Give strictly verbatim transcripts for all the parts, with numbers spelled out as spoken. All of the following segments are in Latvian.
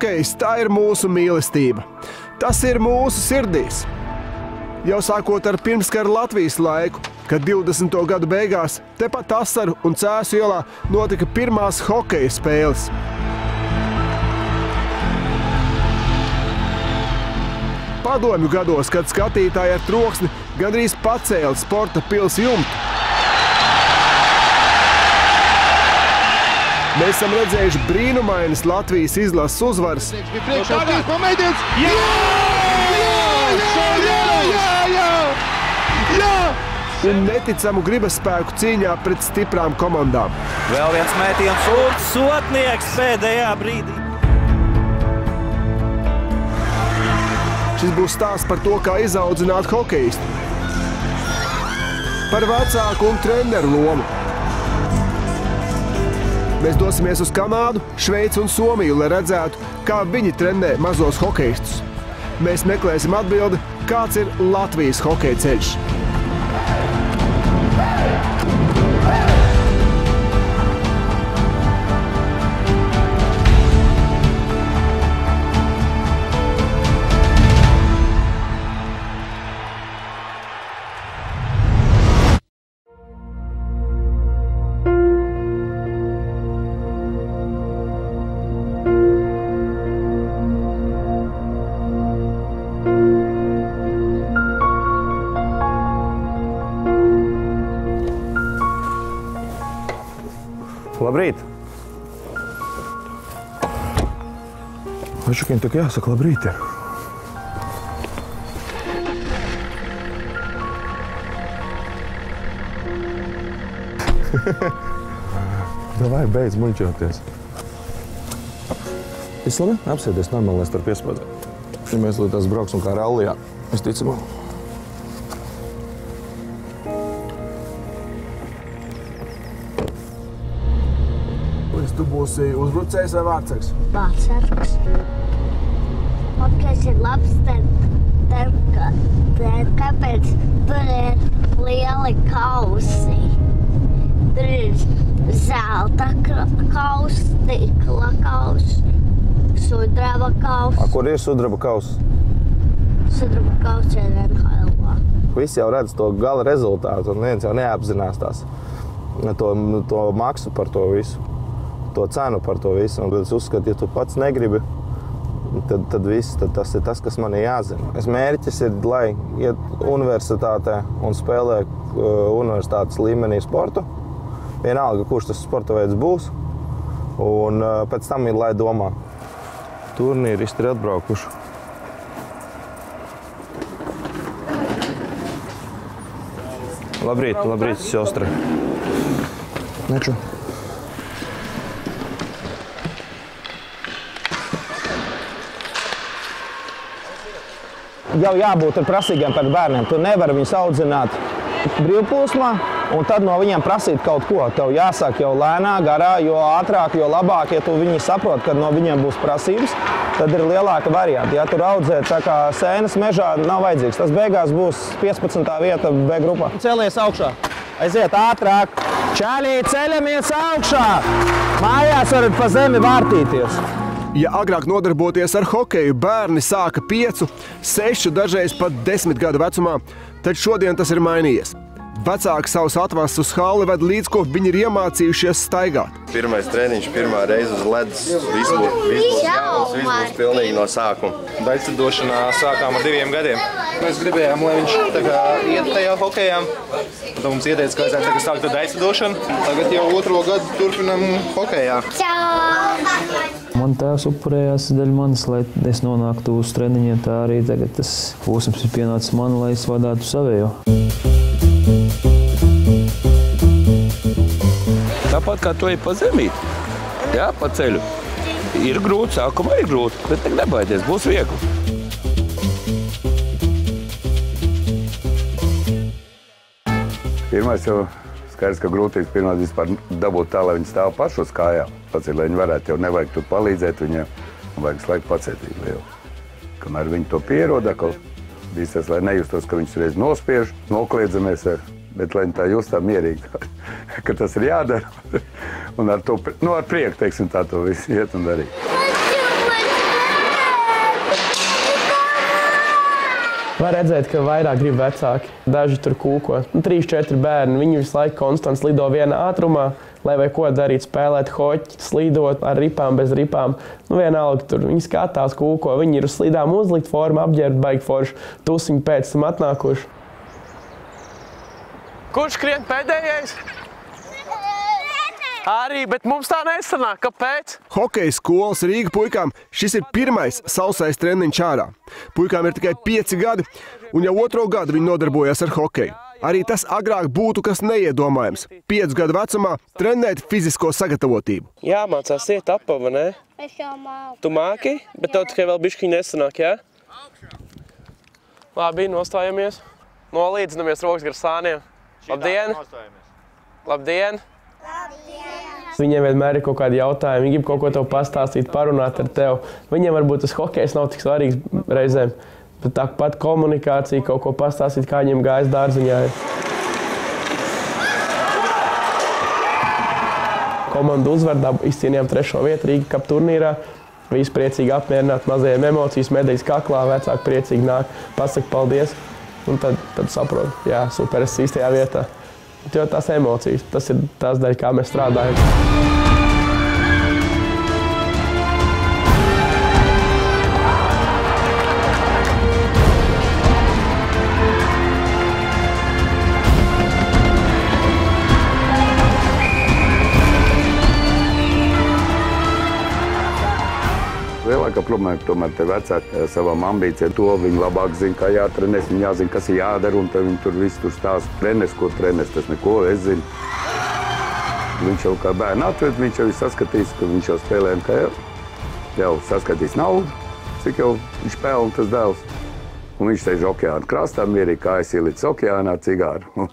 hokejs, tā ir mūsu mīlestība. Tas ir mūsu sirdīs. Jau sākot ar pirmskara Latvijas laiku, kad divdesmito gadu beigās tepat Asaru un Cēsu ielā notika pirmās hokeja spēles. Padomju gados, kad skatītāji ar troksni gandrīz pacēla sporta pils jumtu. Mēs esam redzējuši brīnumainas Latvijas izlases uzvaras. Un neticamu gribasspēku cīņā pret stiprām komandām. Vēl viens mētiens un sotnieks pēdējā brīdī. Šis būs stāsts par to, kā izaudzināt hokejistu. Par vecāku un treneru lomu. Mēs dosimies uz Kanādu, Šveici un Somiju, lai redzētu, kā viņi trenē mazos hokejistus. Mēs meklēsim atbildi, kāds ir Latvijas hokeja ceļš. Labrīt! Vačukiem tak jāsaka labrīt. Davai, beidz muļķoties. Viss labi? Apsēdies normāli, lai es tur piespēdēt. Ja mēs līdz brauksim kā rallijā, es ticamu. Tu būsi uzbrucējs vai vārtsargs? Vārtsargs. Hokejs ir labs, tad, tad kāpēc tur ir lieli kausi? Tur ir zelta kausi, stikla kausi, sudraba kausi. A, kur ir sudraba kausi? Sudraba kausi ir N H L-ā. Visi jau redz to gala rezultātu, un viens jau neapzinās tās, to, to maksu par to visu. To cenu par to visu. Un es uzskatu, ja tu pats negribi, tad, tad viss, tad tas ir tas, kas man ir jāzina. Es mērķis ir, lai iet universitātē un spēlē uh, universitātes līmenī sportu. Vienalga, kurš tas sporta veids būs. Un uh, pēc tam ir, lai domā. Turnīristi ir atbraukuši. Labrīt, labrīt, sestra. Neču. Jau jābūt ar prasīgiem pret bērniem. Tu nevari viņus audzināt brīvplūsmā un tad no viņiem prasīt kaut ko. Tev jāsāk jau lēnā, garā, jo ātrāk, jo labāk, ja tu viņi saprot, kad no viņiem būs prasības, tad ir lielāka varianta. Ja tur audzē tā kā sēnes mežā, nav vajadzīgs. Tas beigās būs piecpadsmitā vieta B grupā. Celies augšā. Aiziet ātrāk. Čāļī, ceļamies augšā. Mājās varat pa zemi vārtīties. Ja agrāk nodarboties ar hokeju bērni sāka piecu, sešu, dažreiz pat desmit gadu vecumā, tad šodien tas ir mainījies. Vecāki savus atvases uz halli ved līdz, ko viņi ir iemācījušies staigāt. Pirmais treniņš, pirmā reize uz ledus, viss būs, viss būs, viss būs pilnīgi no sākuma. Daļceļošanā sākām ar diviem gadiem. Mēs gribējām, lai viņš tā kā iet tajā hokejā. Tad mums ieteica, ka vajadzētu tagad sākt ar daļceļošanu. Tagad jau otro gadu turpinam hokejā. Man tēvs upurējās dēļ manis, lai es nonāktu uz treniņiem, tā arī tagad tas posms ir pienācis man, lai es vadātu savējo. Tāpat kā tu ej pa zemīti, jā, pa ceļu. Ir grūti, sākumā ir grūti, bet tak nebaidies, būs viegli. Pirmais jau skaidrs, ka grūtības pirmās vispār dabūt tā, lai viņi stāv paši uz kājām. Pats ir, lai viņi varētu, jau nevajag tur palīdzēt viņiem, vajag slēgt pacietību lielu. Kamēr viņi to pieroda, ka bīstas, lai nejustos, ka viņus reiz nospiež, nokliedzamies, bet lai viņi tā just tā mierīgi, ka tas ir jādara. Un ar to, nu ar prieku, teiksim, tā to visu iet un darīt. Var redzēt, ka vairāk grib vecāki. Daži tur kūko. Nu, trīs, četri bērni. Viņi visu laiku konstants lido vienā ātrumā, lai vai ko darīt, spēlēt hoķi, slidot ar ripām, bez ripām. Nu, vienalga tur. Viņi skatās, kūko. Viņi ir uz slidām uzlikt formu, apģērbt, baigi forši. Tusiņi pēc tam atnākuši. Kurš skrien pēdējais? Arī, bet mums tā nesanāk. Kāpēc? Hokeja skolas Rīga puikām šis ir pirmais sausais treniņš ārā. Puikām ir tikai pieci gadi, un jau otro gadu viņi nodarbojas ar hokeju. Arī tas agrāk būtu kas neiedomājams. Piecu gadu vecumā trenēt fizisko sagatavotību. Jāmācās iet apava, ne? Es jau māku. Tu māki, bet tev tikai vēl bišķiņ nesanāk, jā? Labi, nostājamies. Nolīdzinamies rokas gar sāniem. Labdien! Labdien! Viņiem vienmēr ir kaut kādi jautājumi, viņi grib kaut ko tev pastāstīt, parunāt ar tev. Viņiem varbūt tas hokejs nav tik svarīgs reizēm, bet tāpat komunikācija, kaut ko pastāstīt, kā viņiem gājas dārziņā ir. Komandu uzvardā izcīnījām trešo vietu Rīga Cup turnīrā. Visi priecīgi apmierināti, mazajiem emocijas, medaļas kaklā, vecāki priecīgi nāk, pasaka paldies. Un tad, tad saprotu, jā, super, es īstajā vietā. Jo tās emocijas, tas ir tās dēļ, kā mēs strādājam. Lielākā problēma, ka tomēr te vecāki savām ambīcijām to viņi labāk zina, kā jātrenēs, viņi jāzina, kas ir jādara, un tad viņi tur visu tur stāsta. Trenes, ko trenes, tas neko, es zinu. Viņš jau kā bērnu atved, viņš jau ir saskatījis, ka viņš jau spēlē N H L. Jau saskatījis naudu, cik jau viņš pelna tas dēls. Un viņš sēž okeāna krastā, mierīgi kājas ielicis okeānā cigāru.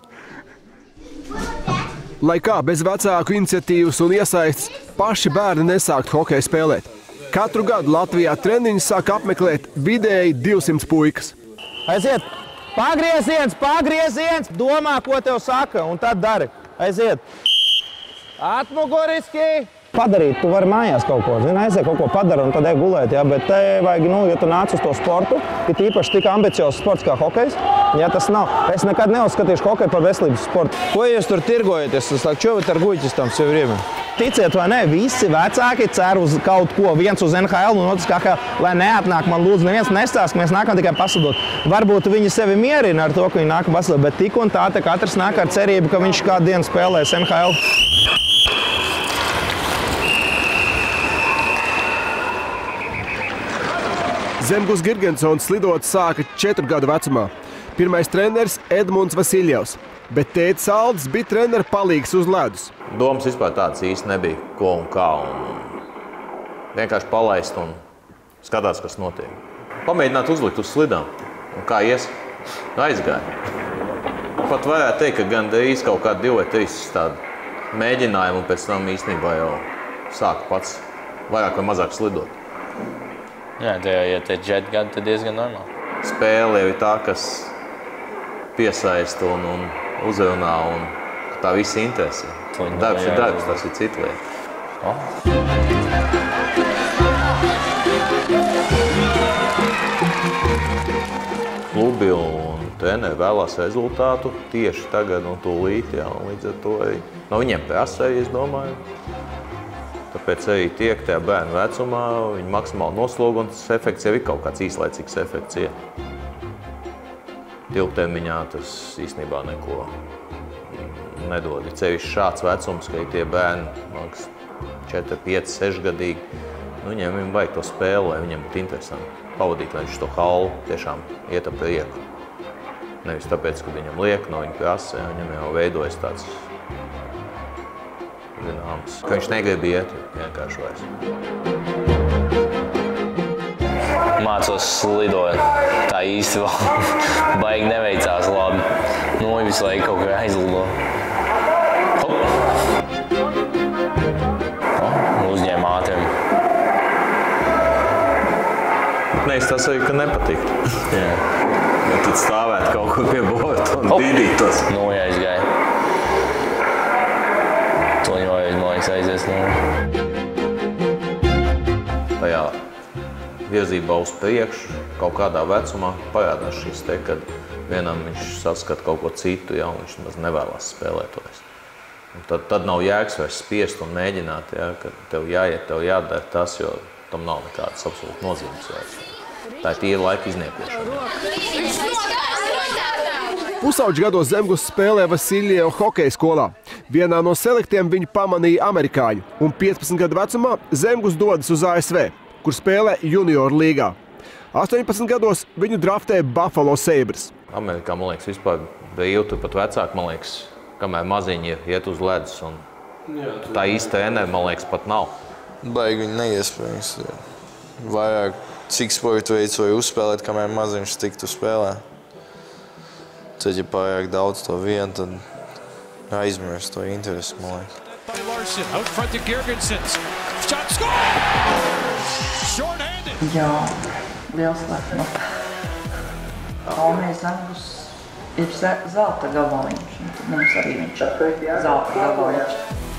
Lai kā bez vecāku iniciatīvas un iesaistes, paši bērni nesākt hokeju spēlēt. Katru gadu Latvijā treniņus sāk apmeklēt vidēji divsimt puikas. Aiziet! Pagrieziens, pagrieziens! Domā, ko tev saka, un tad dari. Aiziet! Atmuguriski! Padarīt, tu vari mājās kaut ko, zini, aiziet kaut ko padara un tad ej gulēt, jā, bet te vajag, nu, ja tu nāc uz to sportu, ir īpaši tik ambiciozs sports kā hokejs, ja tas nav. Es nekad neuzskatīšu hokeju par veselības sportu. Ko jūs tur tirgojaties? Es saku, čo вы торгуетесь там все время? Ticiet vai ne, visi vecāki cer uz kaut ko, viens uz N H L un otrs K H L, lai neatnāk man lūdzu, neviens nestāst, mēs nākam tikai pasadot. Varbūt viņi sevi mierina ar to, ka viņi nākam pasadot, bet tik un tā, te katrs nāk ar cerību, ka viņš kādu dienu spēlēs N H L. Zemgus Girgensons slidot sāka četru gadu vecumā. Pirmais treneris Edmunds Vasiljevs, bet tētis Aldis bija trenera palīgs uz ledus. Domas vispār tādas īsti nebija, ko un kā. Un vienkārši palaist un skatās, kas notiek. Pamēģināt uzlikt uz slidām. Un kā ies? Aizgāja. Pat varētu teikt, ka gan īsti kaut kādi divi vai trīs tādi mēģinājumi un pēc tam īstenībā jau sāka pats vairāk vai mazāk slidot. Jā, te jau, ja te četri gadi, tad diezgan normāli. Spēle jau ir tā, kas piesaista un, un uzrunā un tā visi interesē. Darbs ir darbs, tas ir cita lieta. Oh. Klubi un treneri vēlās rezultātu tieši tagad un tūlīt, jā, un līdz ar to arī no viņiem prasa, es domāju. Tāpēc arī tiek tajā bērnu vecumā, viņa maksimāli nosloga, un tas efekts jau ir kaut kāds īslaicīgs efekts. Ja. Ilgtermiņā tas īstenībā neko nedod. Ir cevišķi šāds vecums, ka ir tie bērni, četri, pieci, seši gadīgi, nu, viņiem viņam vajag to spēli, lai viņiem būtu interesanti pavadīt, lai viņš to halu tiešām iet ap prieku. Nevis tāpēc, ka viņam liek no viņa prasa, ja, viņam jau veidojas tāds zināms, ka viņš negrib iet, vienkārši vairs. Mācos slidot, tā īsti vēl baigi neveicās labi. Noju visu laiku kaut kā aizlido. Oh, uzņēma ātrim. Nē, tas arī, ka nepatīk. Jā. Ja tad stāvēt kaut kur pie borta un dīdītos. Noju aizgāja. Aizies, nu. Tajā virzībā uz priekšu, kaut kādā vecumā parādās šis te, kad vienam viņš saskata kaut ko citu, ja, un viņš maz nevēlas spēlēt to. Tad, tad nav jēgas vairs spiest un mēģināt, ja, ka tev jāiet, tev jādara tas, jo tam nav nekādas absolūti nozīmes vairs. Tā ir tīra laika izniekošana. Pusauģu gados Zemgus spēlē Vasiljeva hokeja skolā. Vienā no selektiem viņu pamanīja amerikāņu, un piecpadsmit gadu vecumā Zemgus dodas uz A S V, kur spēlē junioru līgā. astoņpadsmit gados viņu draftēja Buffalo Sabres. Amerikā, man liekas, vispār brīvi, tur pat vecāki, man liekas, kamēr maziņi iet uz ledus, un tā īsta treneri, man liekas, pat nav. Baigi viņi neiespējams. Vairāk cik sporta veids vai uzspēlēt, kamēr maziņš tiktu spēlē. Tad, ja pārāk daudz to vienu, tad aizmirst to interesi, man liekas. Jā, liels lepnums. Kalnijas Zemgus ir zelta gabaliņš, un tad mums arī viņš ir zelta gabaliņš.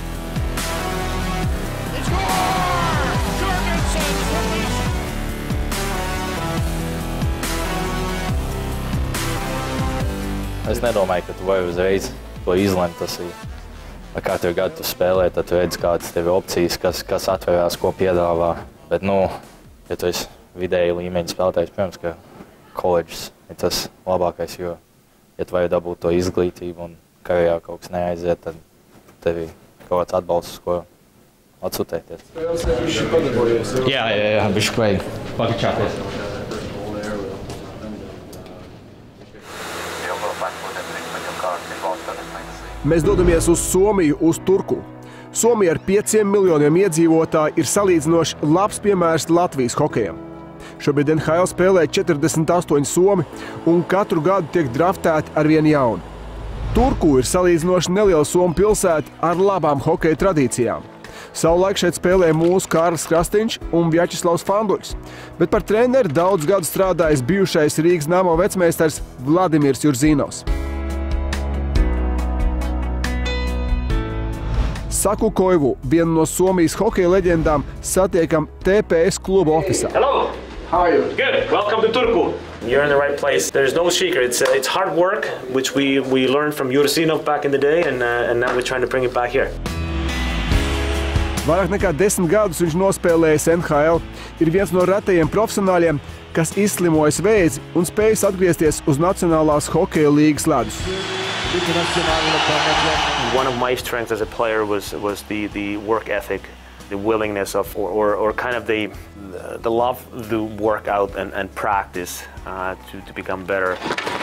Es nedomāju, ka tu vari uzreiz to izlemt. Tas ir, katru gadu tu spēlē, tad tu redzi, kādas tev ir opcijas, kas, kas atverās, ko piedāvā. Bet, nu, ja tu esi vidēji līmeņa spēlētājs, protams, ka koledžas ir tas labākais, jo, ja tu vari dabūt to izglītību un karjerā kaut kas neaiziet, tad tev ir kaut kāds atbalsts, ko atsūtēties. Jā, jā, jā, bišķi vajag pakačāties. Mēs dodamies uz Somiju, uz Turku. Somija ar pieciem miljoniem iedzīvotāju ir salīdzinoši labs piemērs Latvijas hokejam. Šobrīd N H L spēlē četrdesmit astoņi somi un katru gadu tiek draftēti arvien jauni. Turku ir salīdzinoši neliela somu pilsēta ar labām hokeja tradīcijām. Savulaik šeit spēlēja mūsu Kārlis Krastīņš un Vjačeslavs Fanduļs, bet par treneri daudz gadu strādājis bijušais Rīgas Namo vecmeistars Vladimirs Jurzīnovs. Saku Koivu, vienu no Somijas hokeja leģendām, satiekam T P S kluba ofisā. Hello! How are you? Good. Welcome to Turku. You're in the right place. There's no secret. It's, uh, it's hard work, which we, we learned from Jurzinov back in the day, and, uh, and now we're trying to bring it back here. Vairāk nekā desmit gadus viņš nospēlējis N H L, ir viens no retajiem profesionāļiem, kas izslimojas vēzi un spējas atgriezties uz Nacionālās hokeja līgas ledus. One of my strengths as a player was, was the, the work ethic, the willingness of, or, or, or kind of the, the love to work out and, and practice uh, to, to become better.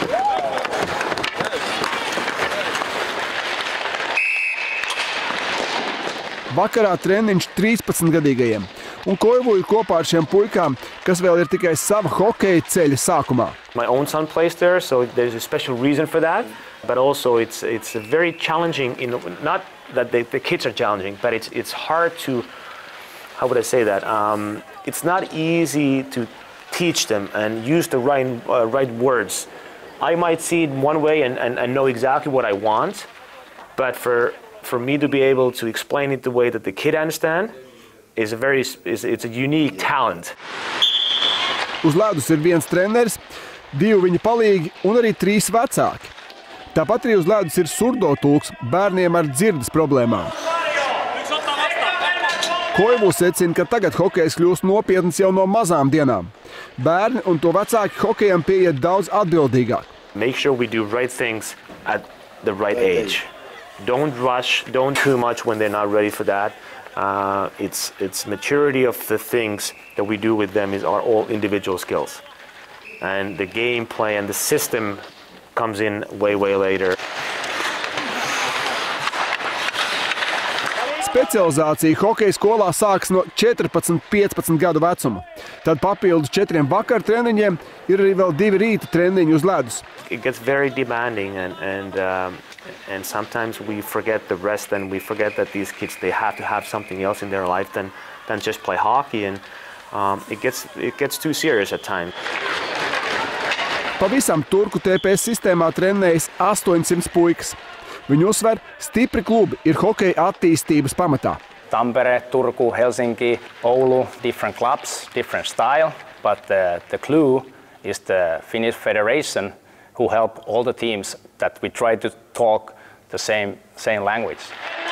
Vakarā treniņš trīspadsmitgadīgajiem, un Koivu ir kopā ar šiem puikām, kas vēl ir tikai sava hokeja ceļa sākumā. My own son plays there, so there's a special reason for that. But also it's it's very challenging. In not that the, the kids are challenging, but it's it's hard to, how would I say that? Um, it's not easy to teach them and use the right uh, right words. I might see it one way and, and, and know exactly what I want, but for for me to be able to explain it the way that the kid understand is a very is it's a unique talent. Uz ledus ir viens treneris, divi viņa palīgi un arī trīs vecāki. Tāpat arī uz ledus ir surdotulks bērniem ar dzirdes problēmām. Koivu secina, ka tagad hokejs kļūst nopietns jau no mazām dienām. Bērni un to vecāki hokejam pieiet daudz atbildīgāk. Make sure we do right things at the right age. Don't rush, don't too much when they're not ready for that. Uh, it's, it's maturity of the things that we do with them is are all individual skills. And the gameplay and the system comes in way, way later. Specializācija hokeja skolā sākas no četrpadsmit piecpadsmit gadu vecuma. Tad papildus četriem vakar treniņiem ir arī vēl divi rīta treniņi uz ledus. It gets very demanding and, and, um, and sometimes we forget the rest and we forget that these kids, they have to have something else in their life than, than just play hockey, and um, it, gets, it gets too serious at times. Pavisam Turku T P S sistēmā trenējas astoņsimt puikas. Viņu uzsver, stipri klubi ir hokeja attīstības pamatā. Tampere, Turku, Helsinki, Oulu, different clubs, different style. but the, the clue is the Finnish Federation, who help all the teams that we try to talk the same, same language.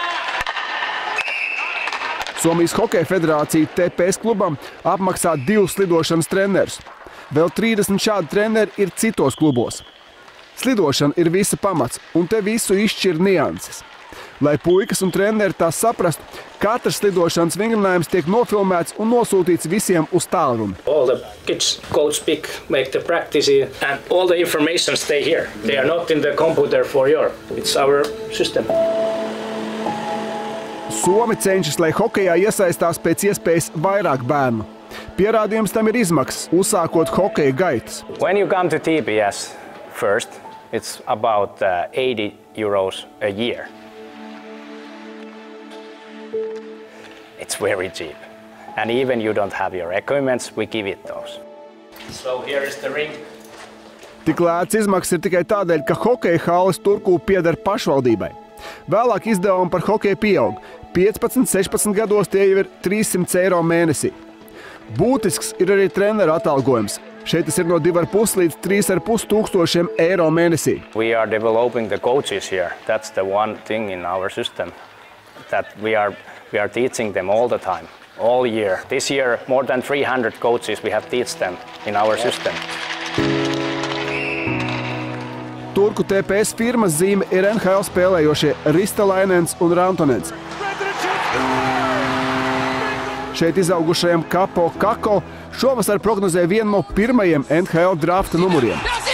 Somijas Hokeja federācija T P S klubam apmaksā divus slidošanas trenerus. Vēl trīsdesmit šādi treneri ir citos klubos. Slidošana ir visa pamats, un te visu izšķir nianses. Lai puikas un treneri tās saprastu, katrs slidošanas vingrinājums tiek nofilmēts un nosūtīts visiem uz tālruni. All the kids go speak, make the practice, and all the information stay here. They are not in the computer for your. It's our system. Somi cenšas, lai hokejā iesaistās pēc iespējas vairāk bērnu. Pierādījums tam ir izmaksas, uzsākot hokeja gaitas. When you come to T P S first, it's about uh, eighty euros a year. It's very cheap. And even you don't have your equipments, we give it those. So here is the ring. Tik lēts izmaksas ir tikai tādēļ, ka hokeja halles Turku pieder pašvaldībai. Vēlāk izdevumi par hokeju pieaug. piecpadsmit, sešpadsmit gados tie jau ir trīssimts eiro mēnesī. Būtisks ir arī treneru atalgojums. Šeit tas ir no divi ar pus līdz trīs ar pus tūkstošiem eiro mēnesī. We are developing the coaches here. That's the one thing in our system. That we are, we are teaching them all the time, all year. This year, more than three hundred coaches we have teach them in our system. Turku T P S firmas zīme ir N H L spēlējošie Ristalainens un Rantonens. Šeit izaugušajam Kapo Kako šovasar prognozē vienu no pirmajiem N H L drafta numuriem.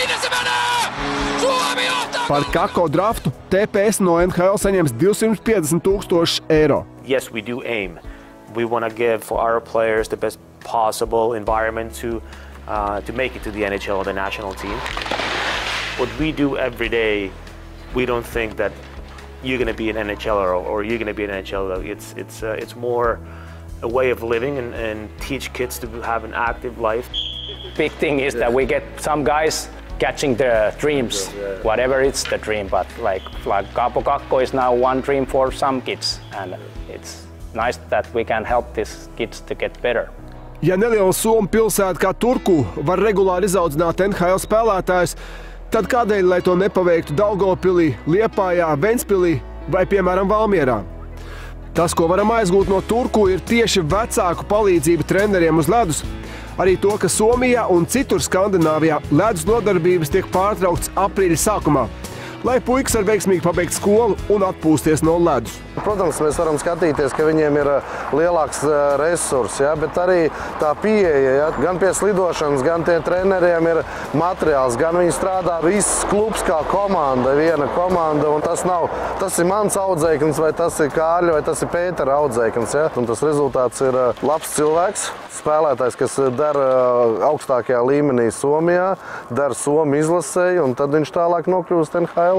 Par Kako draftu T P S no N H L saņems divsimt piecdesmit tūkstoši eiro. Yes, we do aim. We want to give for our players the best possible environment to, uh, to make it to the N H L or the national team. What we do every day, we don't think that you're going to be an N H L er or you're going to be an N H L er. It's, it's, uh, it's more a way of living and, and teach kids to have an active life. Big thing is that we get some guys catching the dreams, whatever it's the dream, but like, like Kapo Kakko is now one dream for some kids, and it's nice that we can help these kids to get better. Ja neliela Somu pilsēta kā Turku var regulāri izaudzināt N H L spēlētājus, tad kādēļ, lai to nepaveiktu Daugavpilī, Liepājā, Ventspilī vai, piemēram, Valmierā? Tas, ko varam aizgūt no Turku, ir tieši vecāku palīdzība treneriem uz ledus. Arī to, ka Somijā un citur Skandināvijā ledus nodarbības tiek pārtraukts aprīļa sākumā, lai puikas var veiksmīgi pabeigt skolu un atpūsties no ledus. Protams, mēs varam skatīties, ka viņiem ir lielāks resurs, ja, bet arī tā pieeja, ja, gan pie slidošanas, gan tie treneriem ir materiāls, gan viņi strādā viss klubs kā komanda, viena komanda, un tas nav, tas ir mans audzēknis, vai tas ir Kārļa, vai tas ir Pētera audzēknis, ja, un tas rezultāts ir labs cilvēks, spēlētājs, kas dara augstākajā līmenī Somijā, dara Somu izlasēju, un tad viņš tālāk nokļūst N H L.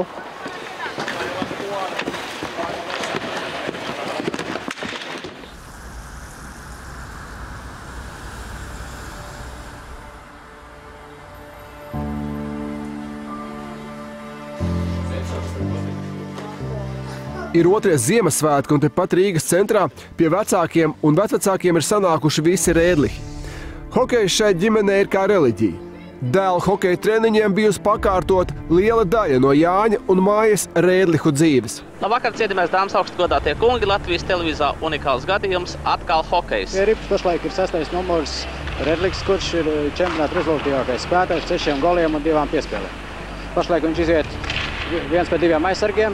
Ir otrie Ziemassvētki, un tepat Rīgas centrā pie vecākiem un vecvecākiem ir sanākuši visi rēdlihi. Hokejs šai ģimenei ir kā reliģija. Dēla hokeja treniņiem bijusi pakārtot liela daļa no Jāņa un Mājas rēdlihu dzīves. Labvakar, cienījamais dāmas, augstgodātie kungi, Latvijas televīzijā unikāls gadījums, atkal hokejs. Rips pašlaik ir sastais numurs Redliks, kurš ir čempionāta rezultātīvākais spēlētājs, sešiem goliem un divām piespēlēm. Pašlaik viņš iziet viens pēc diviem aizsargiem.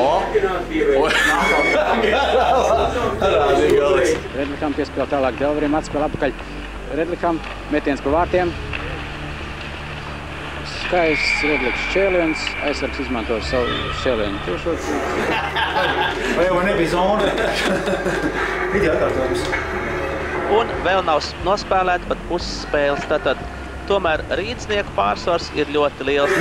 Redlikam piespēl tālāk Delverim, atspēl apakaļ Redlikam, metiens pa vārtiem. Skaists Redliks šķēliens, aizsargs izmanto savu šķēlienu tiešot. Vai jau nebija zona? Vidi atkārtojums. Un vēl nav nospēlēti pat puses spēles, tātad tomēr rīdznieku pārsvars ir ļoti liels.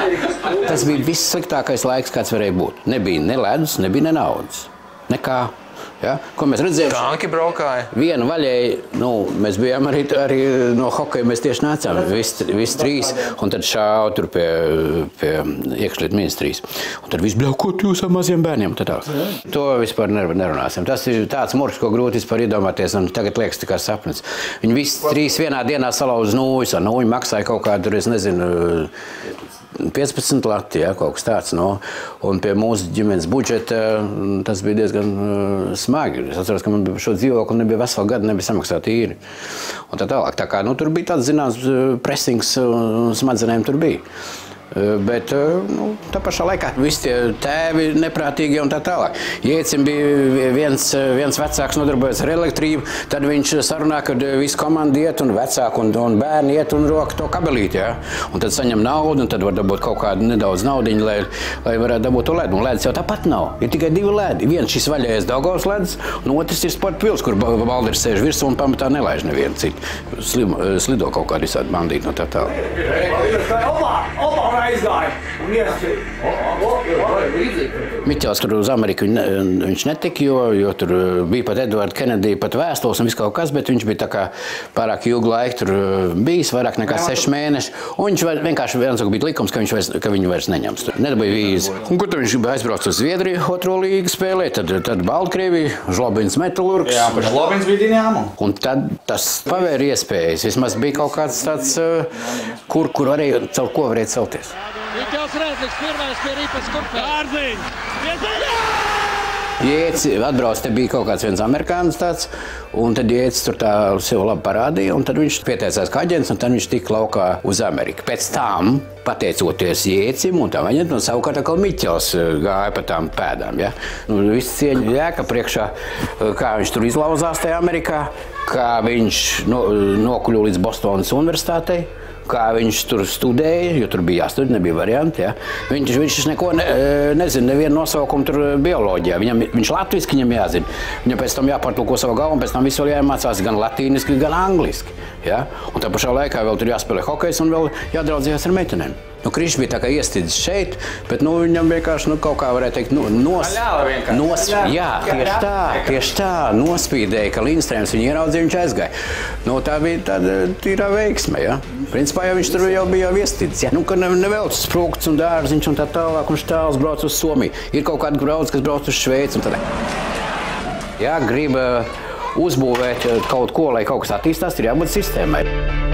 Tas bija viss sliktākais laiks, kāds varēja būt. Nebija ne ledus, nebija ne naudas. Nekā. Ja? Ko mēs redzējām? Tanki braukāja. Vienu vaļēji, nu, mēs bijām arī, arī no hokeja, mēs tieši nācām, visi, visi trīs, un tad šāva tur pie, pie iekšlietu ministrijas. Un tad viss bļauj, ko tu jūs ar maziem bērniem? Tā tā. To vispār nerunāsim. Tas ir tāds murgs, ko grūti vispār iedomāties, un tagad liekas tikai sapnis. Viņi visi trīs vienā dienā salauz nūjas, un nūji maksāja kaut kādu, es nezinu, piecpadsmit lati, ja, kaut kas tāds. No. Un pie mūsu ģimenes budžeta tas bija diezgan uh, smagi. Es atceros, ka man šo dzīvokli nebija veselu gadu, nebija samaksāt īri. Un tā tālāk. Tā kā, nu, tur bija tāds, zināms, pressings un smadzenēm tur bija. Bet nu, tā pašā laikā visi tie tēvi neprātīgi un tā tālāk. Jēcim bija viens, viens vecāks nodarbojas ar elektrību, tad viņš sarunā, kad visi komandi iet un vecāki un, un bērni iet un roka to kabelīti. Ja? Un tad saņem naudu un tad var dabūt kaut kādu nedaudz naudiņu, lai, lai varētu dabūt to ledu. Un ledus jau tāpat nav. Ir tikai divi ledi. Viens šis vaļējais Daugavas ledus, un otrs ir sporta pils, kur Balders sēž virsū un pamatā nelaiž nevienu citu. Slim, slido kaut kādi visādi bandīti no tā tālāk. Aizgāja un ieskrīja. Miķels tur uz Ameriku viņš netika, jo, jo tur bija pat Edvarda Kenedija pat vēstules un viss kaut kas, bet viņš bija tā kā pārāk ilgu laiku tur bijis, vairāk nekā seši mēneši. Un viņš vienkārši viens bija likums, ka, viņš vairs, ka viņu vairs neņems. Nedabīja vīzi. Un kur tad viņš aizbrauc uz Zviedriju, otro līgu spēlēt, tad, tad Baltkrievija, Žlobins Metalurgs. Jā, bet Žlobins bija Dinamo. Un tad tas pavēra iespējas. Vismaz bija kaut kāds tāds, kur, kur varēja, caur ko varēja celties. Miķels Rēzliks, pirmais pie ripas kurpē. Ārziņ! Jēci atbrauc, te bija kaut kāds viens amerikānis tāds, un tad Jēcis tur tā sev labi parādīja, un tad viņš pieteicās kā aģents, un tad viņš tika laukā uz Ameriku. Pēc tam, pateicoties Jēcim un tā vaņet, un savukārt atkal Miķels gāja pa tām pēdām, ja? Nu, viss cieņa jēka priekšā, kā viņš tur izlauzās tajā Amerikā, kā viņš no, nokuļu līdz Bostonas universitātei, kā viņš tur studēja, jo tur bija jāstudē, nebija varianti. Ja. Viņš, viņš neko ne, nezina, nevienu nosaukumu tur bioloģijā. Viņam, viņš latviski viņam jāzina. Viņam pēc tam jāpārtulko savu galvu, un pēc tam visu vēl jāiemācās gan latīniski, gan angliski. Ja. Un tā pašā laikā vēl tur jāspēlē hokejs un vēl jādraudzījās ar meitenēm. Nu, Krišs bija tā kā iestidzis šeit, bet nu, viņam vienkārši nu, kaut kā varētu teikt, nu, nos, nos, jā, tieši tā, tieši tā, nospīdēja, ka Lindstrēms viņu ieraudzīja, viņš aizgāja. Nu, tā bija tāda tīrā veiksme, ja. Principā jau viņš tur jau bija jau iestidzis, ja. Nu, ka nevelc sprūkts un dārziņš un tā tālāk, un štāls brauc uz Somiju. Ir kaut kādi brauc, kas brauc uz Šveici un tā. Ja grib uzbūvēt kaut ko, lai kaut kas attīstās, ir jābūt sistēmai.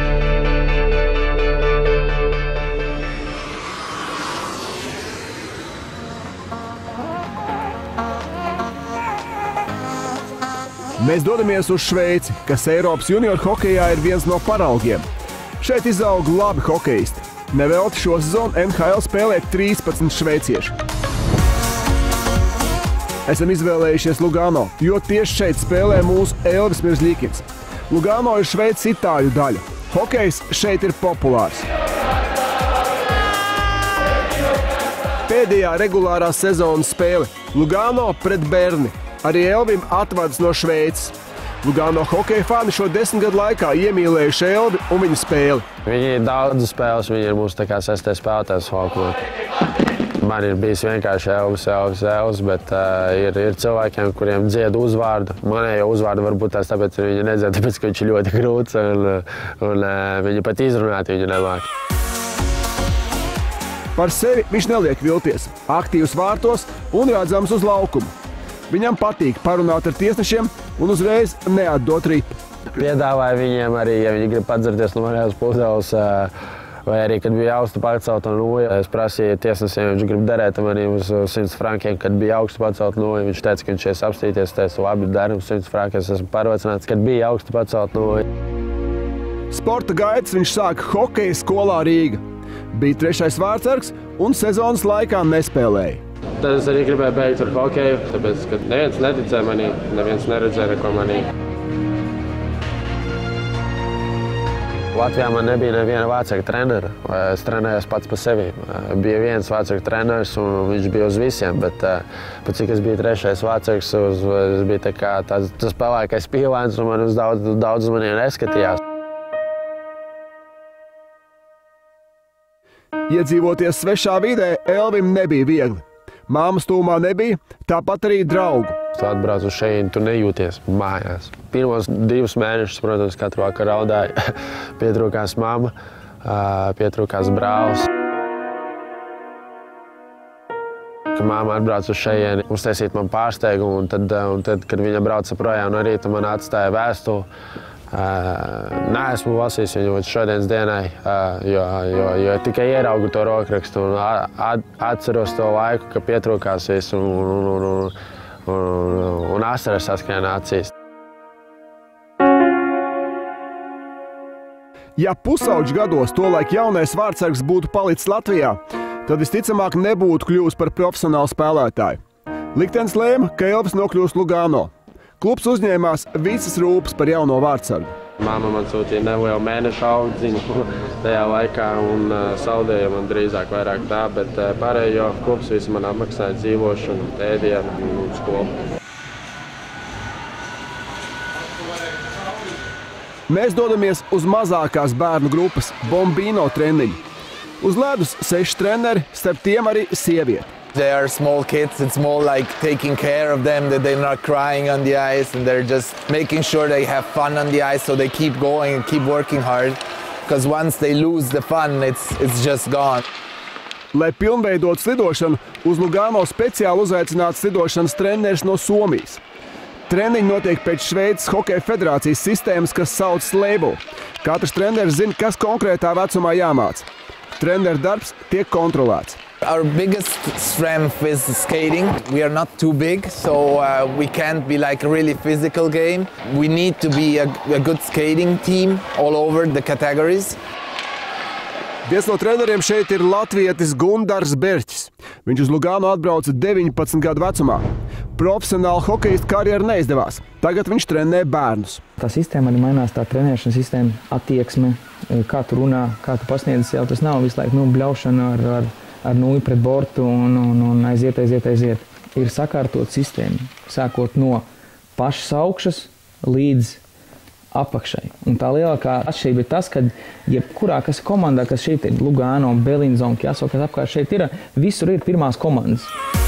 Mēs dodamies uz Šveici, kas Eiropas junioru hokejā ir viens no paraugiem. Šeit izaug labi hokejisti. Nevelti šo sezonu N H L spēlē trīspadsmit šveicieši. Esam izvēlējušies Lugano, jo tieši šeit spēlē mūsu Elvis Mirzļikins. Lugano ir Šveices itāļu daļa. Hokejs šeit ir populārs. Pēdējā regulārā sezonas spēle Lugano pret Berni. Arī Elvim atvadas no Šveices. Lugano hokeja fani šo desmit gadu laikā iemīlējuši Elvi un viņa spēli. Viņi ir daudz spēles, viņi ir mūsu tā kā sestais spēlētājs hokeja. Man ir bijis vienkārši Elvis, Elvis, Elvis, bet uh, ir, ir cilvēkiem, kuriem dzied uzvārdu. Manējo uzvārdu varbūt tās tāpēc viņi nedzēd, tāpēc, ka viņš ir ļoti grūts un, un uh, viņi pat izrunāt viņu nemāk. Par sevi viņš neliek vilties, aktīvs vārtos un redzams uz laukumu. Viņam patīk parunāt ar tiesnešiem un uzreiz neatdot ripu. Piedāvāju viņiem arī, ja viņi grib padzerties no manējās puses, vai arī, kad bija augstu pacelt nūju. Es prasīju tiesnesiem, viņš grib derēt mani uz simts frankiem, kad bija augstu pacelt nūju. Viņš teica, ka viņš ies apstīties, teica, labi, daram simts frankiem. Es esmu pārliecināts, kad bija augstu pacelt nūju. Sporta gaitas viņš sāka hokeja skolā Rīga. Bija trešais vārtsargs un sezonas laikā nespēlēja. Tad es arī gribēju beigt ar hokeju, tāpēc, ka neviens neticēja manī, neviens neredzēja neko manī. Latvijā man nebija neviena vācāka trenera. Es trenējos pats pa sevi. Bija viens vācāka treneris un viņš bija uz visiem, bet pat cik es biju trešais vācāks, es biju tā kā tas, tas pelēkais pīlēns un man uz daudz, daudz uz maniem neskatījās. Iedzīvoties svešā vidē Elvim nebija viegli. Māmas tūmā nebija, tāpat arī draugu. Tu atbrauc uz šejienu, tu nejūties mājās. Pirmos divus mēnešus, protams, katru vakaru raudāju. Pietrūkās mamma, pietrūkās brālis. Kad mamma atbrauc uz šejieni, uztaisīt man pārsteigumu, un tad, un tad, kad viņa brauca projām no rīta, man atstāja vēstuli. Neesmu lasījis viņu līdz šodienas dienai, jo, jo, jo tikai ieraugu to rokrakstu un atceros to laiku, ka pietrūkās viss un, un, un, un, un, un asaras saskrien acīs. Ja pusauģu gados tolaik jaunais vārdsargs būtu palicis Latvijā, tad visticamāk nebūtu kļuvis par profesionālu spēlētāju. Liktenis lēma, ka Elvis nokļūs Lugano. Klubs uzņēmās visas rūpes par jauno vārdsargu. Mamma man sūtīja nelielu mēnešu augdziņu tajā laikā un uh, saldēja man drīzāk vairāk tā, bet uh, pārējo klubs visu man apmaksāja dzīvošanu, ēdienu un skolu. Mēs dodamies uz mazākās bērnu grupas Bombino treniņu. Uz ledus seši treneri, starp tiem arī sievieti. They are small kids. It's more like taking care of them, that they're not crying on the ice and they're just making sure they have fun on the ice, so they keep going and keep working hard. Because once they lose the fun, it's, it's just gone. Lai pilnveidot slidošanu, uz Lugano speciāli uzaicināts slidošanas treneris no Somijas. Treniņi notiek pēc Šveices hokeja federācijas sistēmas, kas saucas label. Katrs treneris zina, kas konkrētā vecumā jāmāca. Treneru darbs tiek kontrolēts. Our biggest strength is skating. We are not too big, so uh, we can't be like a really physical game. We need to be a, a good skating team all over the categories. Viens no treneriem šeit ir latvietis Gundars Berķis. Viņš uz Lugano atbrauca deviņpadsmit gadu vecumā. Profesionāla hokejista karjera neizdevās. Tagad viņš trenē bērnus. Tā sistēma arī mainās, tā trenēšanas sistēma, attieksme, kā tu runā, kā tu pasniedz jau. Tas nav visu laiku nu, bļaušana ar, ar, ar nūju pret bortu un, un, un aiziet, aiziet, aiziet. Ir sakārtot sistēma, sākot no pašas augšas līdz apakšai. Un tā lielākā atšķirība ir tas, ka jebkurā kas komandā, kas šeit ir Lugano, Belinzona, Kjaso, kas apkārt šeit ir, visur ir pirmās komandas.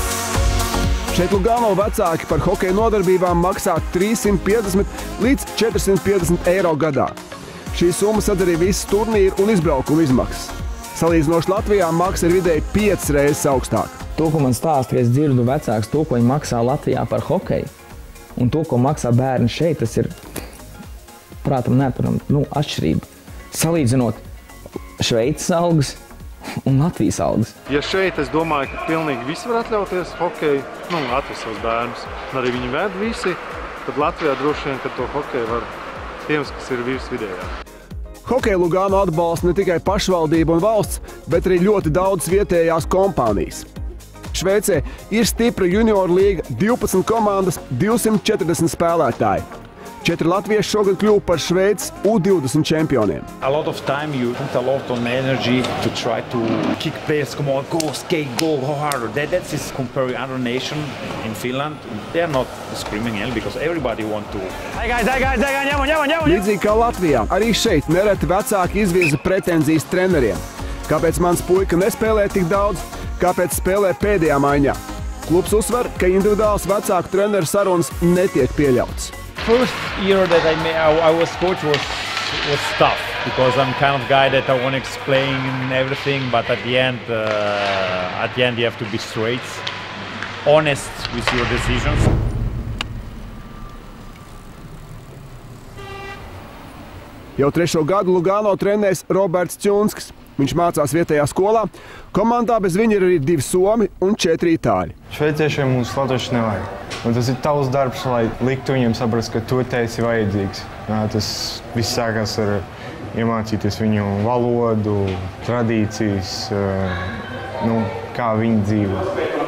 Šeit Lugano vecāki par hokeja nodarbībām maksā trīssimt piecdesmit līdz četrsimt piecdesmit eiro gadā. Šī summa sadz arī visas turnīru un izbraukumu izmaksas. Salīdzinoši Latvijā maksa ir vidēji piecas reizes augstāka. To, ko man stāsta, ka es dzirdu vecāks, to, ko viņi maksā Latvijā par hokeju, un to, ko maksā bērni šeit, tas ir prātam neatparam, nu, atšķirība. Salīdzinot Šveices algas un Latvijas algas. Ja šeit es domāju, ka pilnīgi visi var atļauties hokeju, nu, atvest savus bērnus, un arī viņi ved visi, tad Latvijā droši vien, ka to hokeju var tiem, kas ir virs vidējā. Hokeja Lugano atbalsta ne tikai pašvaldība un valsts, bet arī ļoti daudz vietējās kompānijas. Šveicē ir stipra junioru līga, divpadsmit komandas, divsimt četrdesmit spēlētāji. Četri latvieši šogad kļuva par Šveices U divdesmit čempioniem. A lot of time you put a lot on energy to try to kick players, come on, go, skate, go, go harder. That, that's is comparing other nation in Finland. They are not discriminating because everybody want to. Hey guys, hey guys, hey guys, ņemam, ņemam, ņemam! Līdzīgi kā Latvijā, arī šeit nereti vecāki izvirza pretenzijas treneriem. Kāpēc mans puika nespēlē tik daudz, kāpēc spēlē pēdējā maiņā? Klubs uzsver, ka individuāls vecāku treneru sarunas netiek pieļauts. First year that I, made, I, I was coach was, was tough because I'm kind of guy that I want to explain everything, but at the end, uh, at the end you have to be straight, honest with your decisions. Jau trešo gadu Lugano trenēs Roberts Čunskis. Viņš mācās vietējā skolā. Komandā bez viņa ir arī divi somi un četri itāļi. Šveiciešiem mums latvieši nevajag. Un tas ir tavs darbs, lai liktu viņiem saprast, ka tu te esi vajadzīgs. Tas viss sākās ar iemācīties viņu valodu, tradīcijas, nu, kā viņi dzīvo.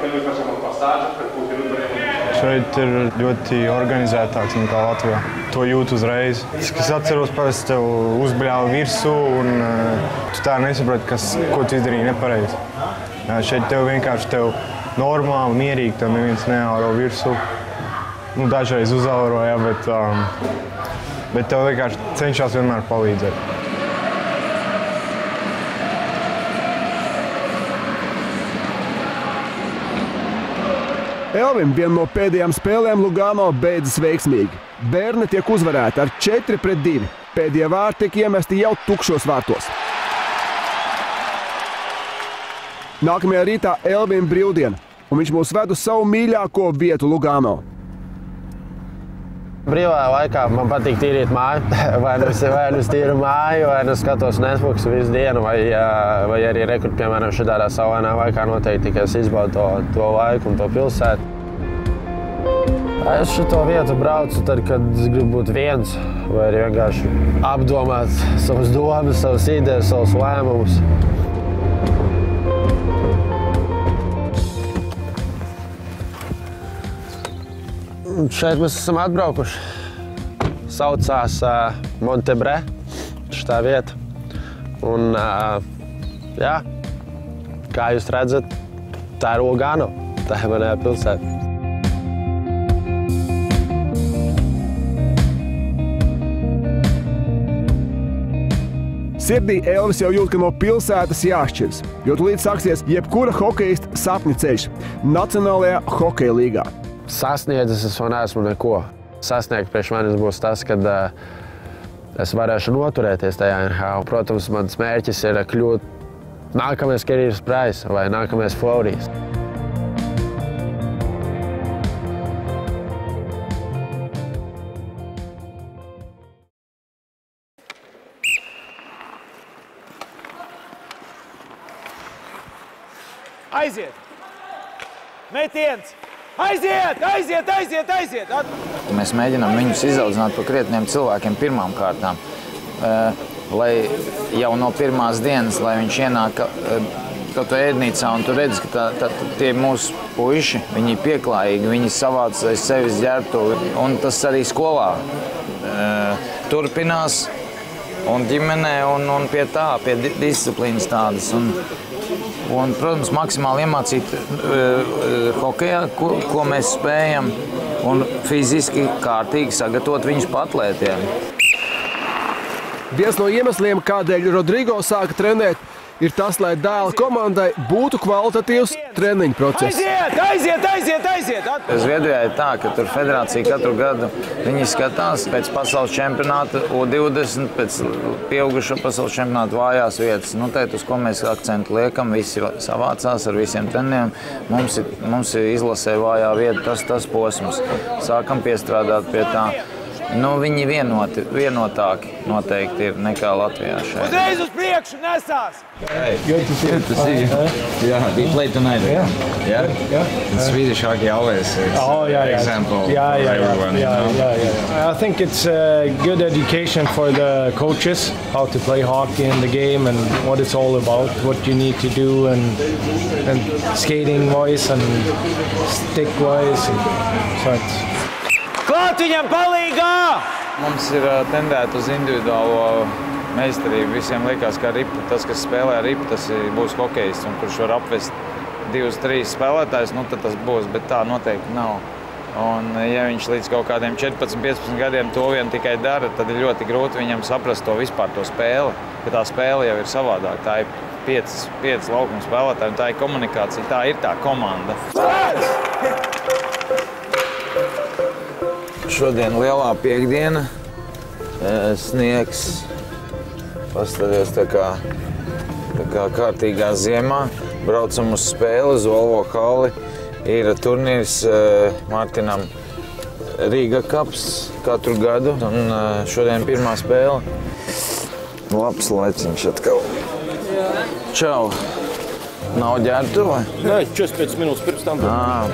Šeit ir ļoti organizētāks nekā Latvijā. To jūt uzreiz. Es atceros, parasti tev uzbļāva virsū un tu tā nesaprati, kas, ko tu izdarīji nepareizi. Šeit tev vienkārši tev normāli, mierīgi, tev neviens neauro virsū. Nu, dažreiz uzauroja, bet, um, bet tev vienkārši cenšas vienmēr palīdzēt. Elvim viena no pēdējām spēlēm Lugano beidzas veiksmīgi. Bērni tiek uzvarēti ar četri pret divi. Pēdējie vārti tiek iemesti jau tukšos vārtos. Nākamajā rītā Elvim brīvdiena, un viņš mūs ved uz savu mīļāko vietu Lugano. Brīvajā laikā man patīk tīrīt māju. Vai nu es, vai nu es tīru māju, vai nu skatos Netflix visu dienu, vai, vai arī rekur, piemēram, šādā saulainā laikā noteikti tikai es izbaudu to, to laiku un to pilsētu. Es šito vietu braucu tad, kad es gribu būt viens, vai arī vienkārši apdomāt savas domas, savas idejas, savus lēmumus. Un šeit mēs esam atbraukuši. Saucās uh, Montebre, šitā vieta. Un, uh, jā, kā jūs redzat, tā ir Lugano, tā ir manējā pilsēta. Sirdī Elvis jau jūt, ka no pilsētas jāšķiras, jo tūlīt sāksies jebkura hokeista sapņu ceļš Nacionālajā hokeja līgā. Sasniedzis es vēl neesmu neko. Sasniegt priekš manis būs tas, kad uh, es varēšu noturēties tajā N H L. Protams, mans mērķis ir kļūt nākamais Carey Price vai nākamais Fleurijs. Aiziet! Metiens! Aiziet, aiziet, aiziet, aiziet! At... Mēs mēģinām viņus izaudzināt par krietniem cilvēkiem pirmām kārtām. Uh, lai jau no pirmās dienas, lai viņš ienāk uh, kaut vai ēdnīcā un tu redzi, ka tā, tā, tie mūsu puiši, viņi pieklājīgi, viņi savāc aiz sevis ģērbtuvi. Un tas arī skolā uh, turpinās un ģimenē un, un pie tā, pie disciplīnas tādas. Un, Un, protams, maksimāli iemācīt uh, hokejā, ko, ko mēs spējam, un fiziski kārtīgi sagatavot viņus patlētiem. Viens no iemesliem, kādēļ Rodrigo sāka trenēt, ir tas, lai dēla komandai būtu kvalitatīvs treniņu process. Aiziet, aiziet, aiziet, aiziet! At... Zviedrijā ir tā, ka tur federācija katru gadu viņi skatās pēc pasaules čempionāta U divdesmit, pēc pieaugušo pasaules čempionāta vājās vietas. Nu, tēt, uz ko mēs akcentu liekam, visi savācās ar visiem treniem. Mums ir, mums ir izlasē vājā vieta, tas, tas posms. Sākam piestrādāt pie tā. Nu, viņi vienoti, vienotāki noteikti ir nekā Latvijā šeit. Uzreiz uz priekšu nesās! Hey, good to see you. Good to see you. Yeah, we played tonight. Yeah. Yeah. Yeah. In Swedish hockey always it's oh, yeah, yeah. example yeah, yeah, for everyone. Yeah, you know? yeah, yeah. I think it's a good education for the coaches how to play hockey in the game and what it's all about, what you need to do, and and skating wise and stick wise. And so it's... Klāt viņam palīgā! Mums ir tendēta uz individuālo meistarību. Visiem liekas, ka ripa, tas, kas spēlē ripa, tas būs hokejists, un kurš var apvest divus, trīs spēlētājus, nu tad tas būs, bet tā noteikti nav. Un ja viņš līdz kaut kādiem četrpadsmit, piecpadsmit gadiem to vien tikai dara, tad ir ļoti grūti viņam saprast to vispār to spēli, ka tā spēle jau ir savādāk. Tā ir piecas, piecas laukuma spēlētāji, un tā ir komunikācija, tā ir tā komanda. Šodien lielā piekdiena, sniegs, paskaties tā kā, tā kā kārtīgā ziemā. Braucam uz spēli, uz Volvo halli. Ir turnīrs Mārtinam Rīga Cups katru gadu, un šodien pirmā spēle. Labs laiciņš atkal. Čau! Nav ģērbtuve? Nē, četrdesmit minūtes pirms tam.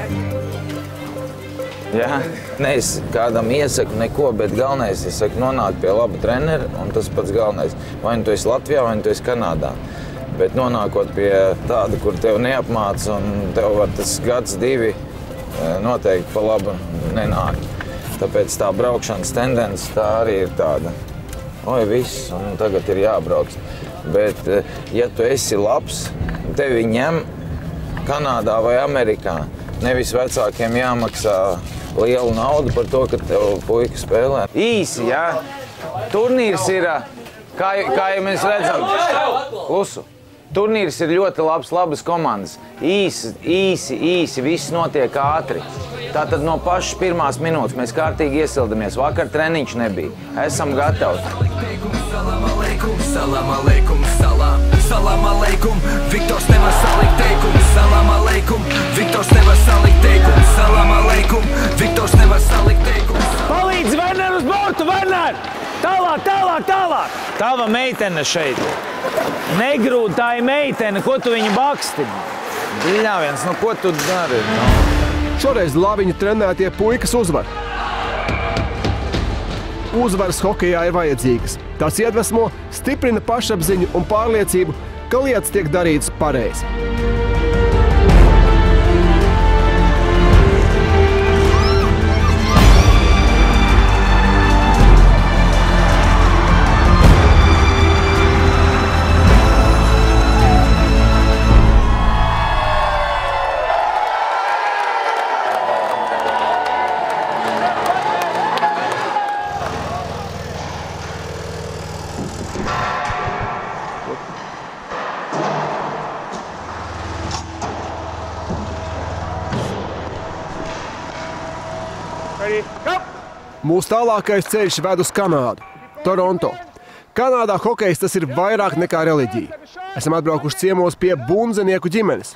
Jā, ne, es kādam iesaku neko, bet galvenais, es saku, nonāk pie laba trenera, un tas pats galvenais. Vai nu tu esi Latvijā, vai nu tu esi Kanādā. Bet nonākot pie tāda, kur tev neapmāca, un tev var tas gads, divi noteikti pa labu nenāk. Tāpēc tā braukšanas tendence, tā arī ir tāda. Oi, viss, un tagad ir jābrauc. Bet, ja tu esi labs, tevi ņem Kanādā vai Amerikā, nevis vecākiem jāmaksā lielu naudu par to, ka tev puika spēlē. Īsi, jā. Turnīrs ir, kā, kā jau mēs redzam, klusu. Turnīrs ir ļoti labs, labas komandas. Īsi, īsi, īsi, viss notiek ātri. Tātad no pašas pirmās minūtes mēs kārtīgi iesildamies. Vakar treniņš nebija. Esam gatavi. Salam aleikum, salam aleikum, salam, salam aleikum. Viktors nevar salikt teikumu. Salam aleikum, Viktors nevar salikt teikumu. Salam aleikum, Viktors nevar salikt teikumu. Palīdz Werner uz bortu, Werner! Tālāk, tālāk, tālāk! Tava meitene šeit. Negrūd, tā ir meitene, ko tu viņu baksti? Bļāviens, nu ko tu dari? Šoreiz Laviņu trenētie puikas uzvar. Uzvaras hokejā ir vajadzīgas. Tās iedvesmo, stiprina pašapziņu un pārliecību, ka lietas tiek darītas pareizi. Mūsu tālākais ceļš ved uz Kanādu, Toronto. Kanādā hokejs tas ir vairāk nekā reliģija. Esam atbraukuši ciemos pie bunzenieku ģimenes.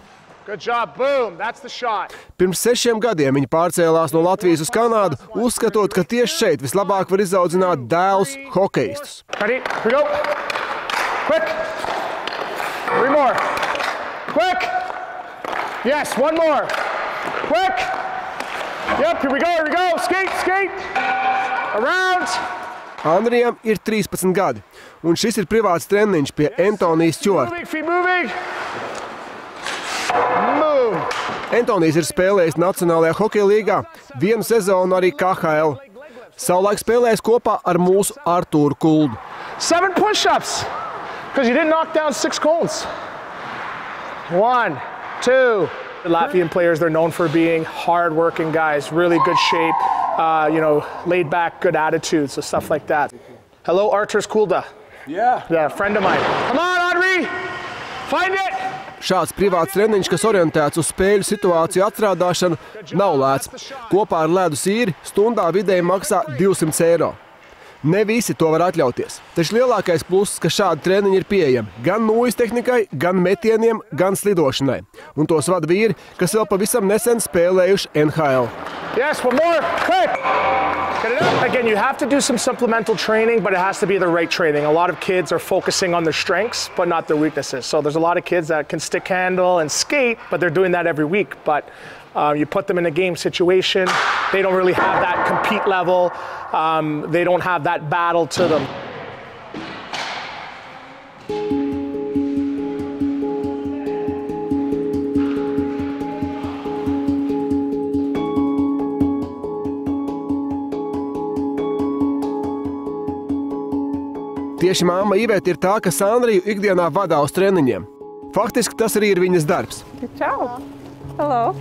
Pirms sešiem gadiem viņi pārcēlās no Latvijas uz Kanādu, uzskatot, ka tieši šeit vislabāk var izaudzināt dēlus hokejistus. Three more. Quick. Yes, one more. Quick. Yep, here we go, here we go. Skate, skate. Around. Andrijam ir trīspadsmit gadi, un šis ir privāts treniņš pie Antonijas Stjuarta. Moving, feet moving. Move. Antonijs ir spēlējis Nacionālajā hokeja līgā, vienu sezonu arī K H L. Savulaik spēlējis kopā ar mūsu Artūru Kuldu. Seven push-ups, because you didn't knock down six goals. One, two. The Latvian players, they're known for being hard-working guys, really good shape, uh, you know, laid back, good attitude, so stuff like that. Hello, Arturs Kulda. Yeah. Yeah, friend of mine. Come on, Henri! Find it! Šāds privāts treniņš, kas orientēts uz spēļu situāciju atstrādāšanu, nav lēts. Kopā ar ledus īri stundā vidēji maksā divsimt eiro. Ne visi to var atļauties. Taču lielākais pluss, ka šādi treniņi ir pieejami gan nūjas tehnikai, gan metieniem, gan slidošanai. Un tos vada vīri, kas vēl pavisam nesen spēlējuši N H L. Yes, one more. Quick. Get it up. Again, you have to do some supplemental training, but it has to be the right training. A lot of kids are focusing on their strengths, but not their weaknesses. So there's a lot of kids that can stick handle and skate, but they're doing that every week. But Uh, you put them in a game situation, they don't really have that compete level, um, they don't have that battle to them. Tieši māma Iveta ir tā, kas Andriju ikdienā vadā uz treniņiem. Faktiski tas arī ir viņas darbs. Čau! Hello.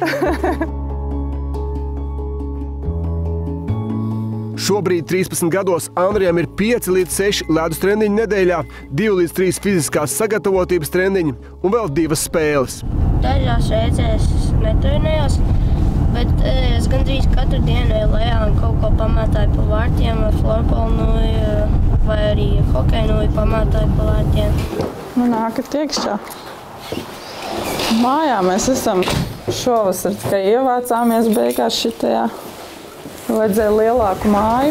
Šobrīd trīspadsmit gados Andrijam ir pieci līdz seši ledus treniņi nedēļā, divi līdz trīs fiziskās sagatavotības treniņi un vēl divas spēles. Dažās reizēs es netrenējos, bet es gandrīz katru dienu eju lejā un kaut ko pamētāju pa vārtiem vai florbolnu vai arī hokeju pamētāju pa vārtiem. Nu nākat iekšā. Mājā mēs esam šovasar tikai ievācāmies beigās šitajā. Vajadzēja lielāku māju.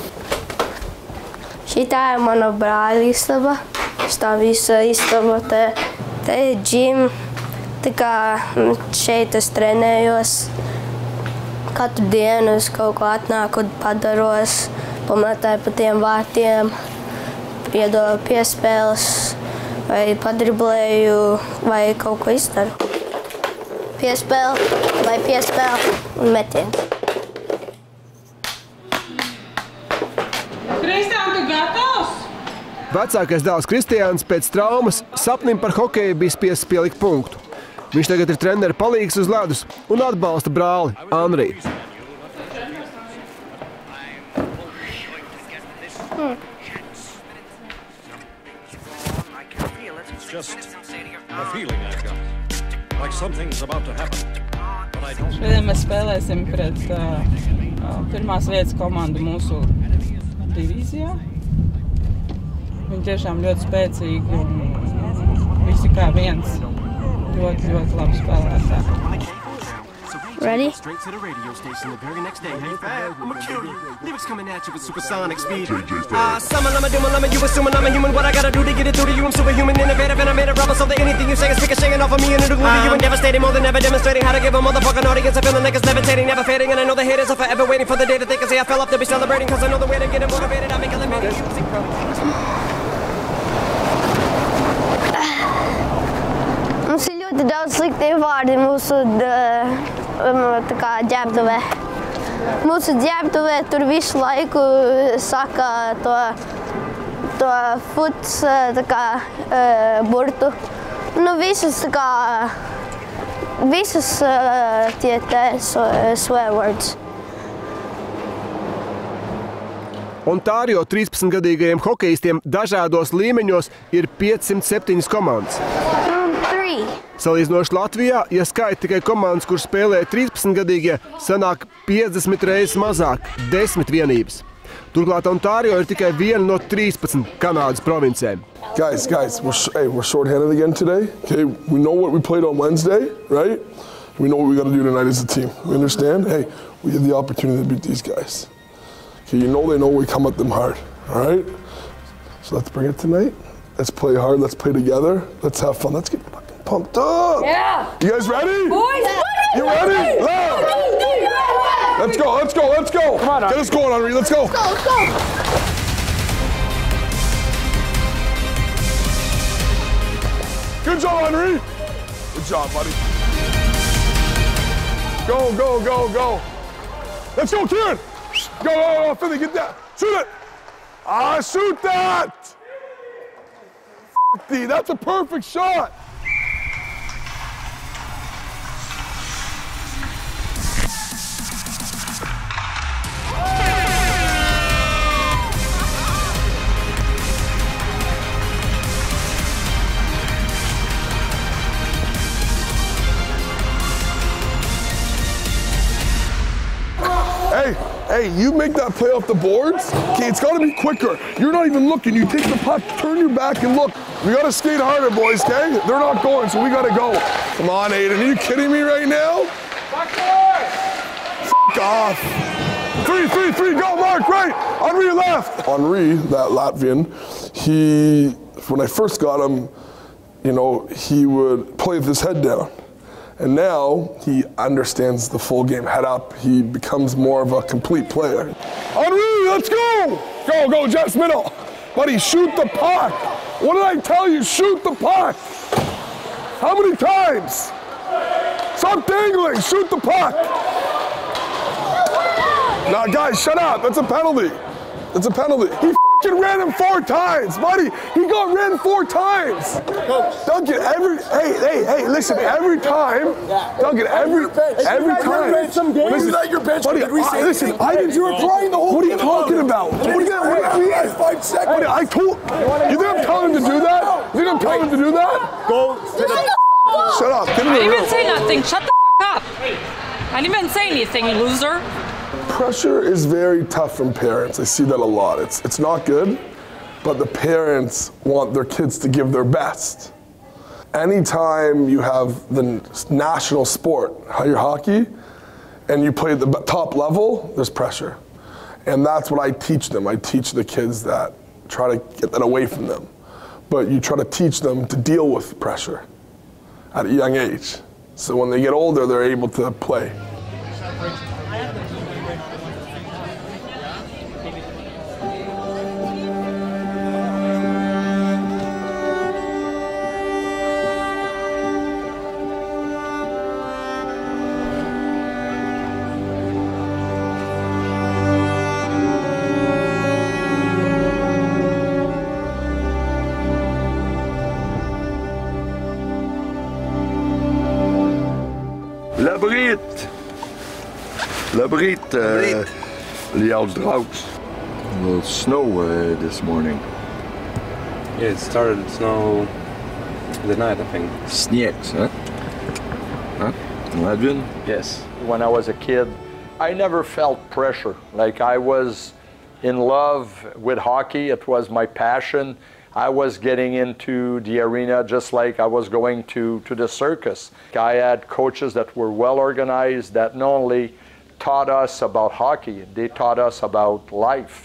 Šitā ir mana brāļa istaba. Šitā visa istaba. Te, te ir džim. Tā kā šeit es trenējos. Katru dienu es kaut ko atnāku, padaros, pamētāju pa tiem vārtiem, piedodu piespēles. Vai padriblēju, vai kaut ko izdaru. Piespēle, vai piespēle un metiens. Kristiān, tu gatavs? Vecākais dēls Kristiāns pēc traumas sapnim par hokeju bija spiests pielikt punktu. Viņš tagad ir trenera palīgs uz ledus un atbalsta brāli Andriju. Just A feeling I've got. Like something's about to happen. But I don't. Šodien mēs spēlēsim pret uh, uh, pirmās vietas komandu mūsu divīzijā. Viņi tiešām ļoti spēcīgi un visi kā viens. Ļoti, ļoti labi spēlētāji. Ready? Straight to the radio station the very next day. Hey, Fab, I'ma kill you. Lyrics coming at you with supersonic speed. Ah, summer, lama, doom, lama, you assuming I'm a human. What I gotta do to get it through to you? I'm superhuman, innovative, and I made a rubber so that anything you say is ricocheting off of me and it'll glue to you and devastating more than ever demonstrating how to give a motherfucking audience a feeling like it's levitating, never fading. And I know the haters are forever waiting for the day that they can say I fell off to be celebrating. Cause I know the way to get it motivated. I make elevated music. Mums ir ļoti daudz sliktie vārdi mūsu tā kā ģērbtuvē. Mūsu ģērbtuvē tur visu laiku saka to, to futs tā kā burtu. Nu visus tā kā, visus tie te swear words. Ontārio trīspadsmitgadīgajiem hokejistiem dažādos līmeņos ir piecsimt septiņas komandas. Salīdzinoši Latvijā, ja skaita tikai komandas, kur spēlē trīspadsmitgadīgie, sanāk piecdesmit reizes mazāk – desmit vienības. Turklāt Ontārio ir tikai viena no trīspadsmit Kanādas provincēm. Guys, guys, we're, hey, we're short-handed again today. Okay, we know what we played on Wednesday, right? We know what we got to do tonight as a team. We understand? Hey, we had the opportunity to beat these guys. Okay, you know they know we come at them hard, all right? So let's bring it tonight. Let's play hard. Let's play together. Let's have fun. Let's get fucking pumped up. Yeah. You guys ready? Boys, you ready? Loud. Let's go. Let's go. Let's go. Come on, get us going, Henri. Let's go. Let's go. Let's go. Good job, Henri. Good job, buddy. Go, go, go, go. Let's go, Kieran. Go, go, go, Philly, get that. Shoot it. Ah, shoot that. Fuck D, that's a perfect shot. Hey, hey, you make that play off the boards, okay, it's gotta be quicker. You're not even looking, you take the puck, turn your back and look. We gotta skate harder, boys, okay? They're not going, so we gotta go. Come on, Aiden, are you kidding me right now? Fuck off. Three, three, three, go, Mark, right. Henri left. Henri, that Latvian, he, when I first got him, you know, he would play with his head down. And now he understands the full game, head up. He becomes more of a complete player. Henri, let's go! Go, go, Jess, middle. Buddy, shoot the puck. What did I tell you? Shoot the puck. How many times? Stop dangling, shoot the puck. Nah, guys, shut up. That's a penalty. That's a penalty. He fucking ran him four times, buddy. He got ran four times. Duncan, every, hey, hey, hey, listen, every time, Duncan, every, every time. Listen, buddy, I, listen, I didn't, you were crying the whole What are you talking about? What are you doing? We had five seconds. Buddy, I told, you think I'm telling him to do that? You think I'm telling him to do that? Go. Shut up, get in the room. I didn't even say nothing, shut the fuck up. I didn't even say anything, loser. Pressure is very tough from parents. I see that a lot. It's, it's not good, but the parents want their kids to give their best. Anytime you have the national sport, your hockey, and you play at the top level, there's pressure. And that's what I teach them. I teach the kids that, try to get that away from them. But you try to teach them to deal with pressure at a young age. So when they get older, they're able to play. Labriet. Labriet, uh, Liao's drought. A little snow uh, this morning. Yeah, it started to snow The night, I think. Sniegs, huh? Huh? Latvian? Yes. When I was a kid, I never felt pressure. Like I was in love with hockey. It was my passion. I was getting into the arena just like I was going to, to the circus. I had coaches that were well organized that not only taught us about hockey, they taught us about life.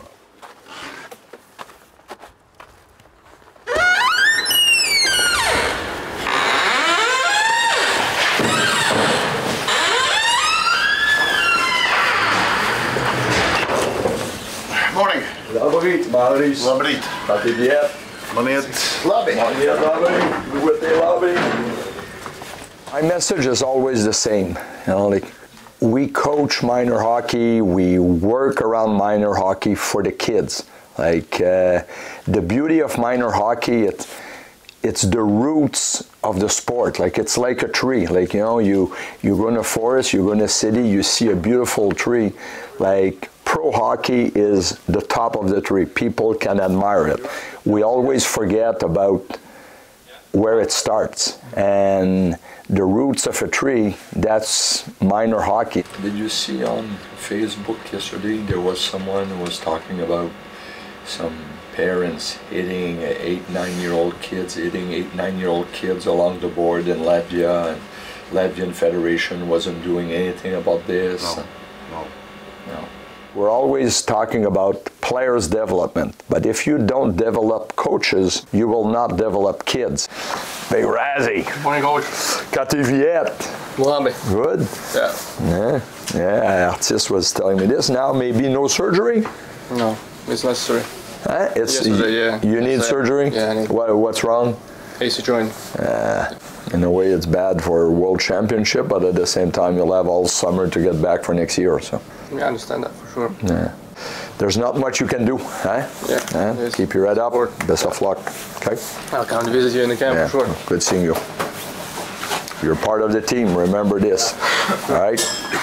Morning. Labrīt, Mārīs. Labrīt. Kā tev iet? Man iet labi. Man iet labi. Ļoti labi. My message is always the same. You know, like we coach minor hockey, we work around minor hockey for the kids. Like uh, the beauty of minor hockey, it, it's the roots of the sport. Like it's like a tree. Like, you know, you, you go in a forest, you go in a city, you see a beautiful tree. Like pro hockey is the top of the tree. People can admire it. We always forget about where it starts. And the roots of a tree, that's minor hockey. Did you see on Facebook yesterday, there was someone who was talking about some parents hitting eight, nine-year-old kids, hitting eight, nine-year-old kids along the board in Latvia, and Latvian Federation wasn't doing anything about this? No, no. No. We're always talking about players' development, but if you don't develop coaches, you will not develop kids. Big Razzie. Morning, coach. Kā tev iet? Labi. Good? Yeah. Yeah, yeah, Artis was telling me this. Now maybe no surgery? No, it's necessary. Huh? It's, Yesterday, yeah. You need Yes, I- surgery? Yeah, I need. What, what's wrong? A C joint. Uh, in a way, it's bad for World Championship, but at the same time, you'll have all summer to get back for next year. So. Yeah, I understand that for sure. Yeah. There's not much you can do, huh? Yeah. Uh, Yes. keep your head up. Best of luck. Okay. I'll come to visit you in the camp Yeah. for sure. Good seeing you. You're part of the team. Remember this. All right.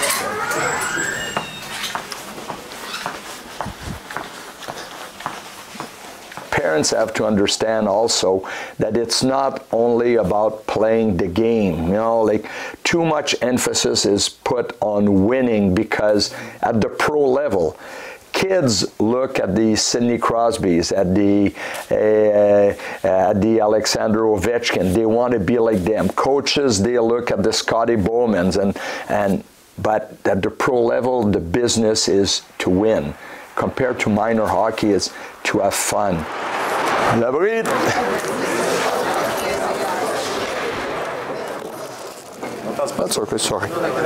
Parents have to understand also that it's not only about playing the game. You know, like too much emphasis is put on winning, because at the pro level, kids look at the Sidney Crosbys, at the uh, at the Alexander Ovechkin. They want to be like them. Coaches, they look at the Scotty Bowmans, and and but at the pro level, the business is to win. Compared to minor hockey, is to have fun. Labrīt. That's okay, sorry.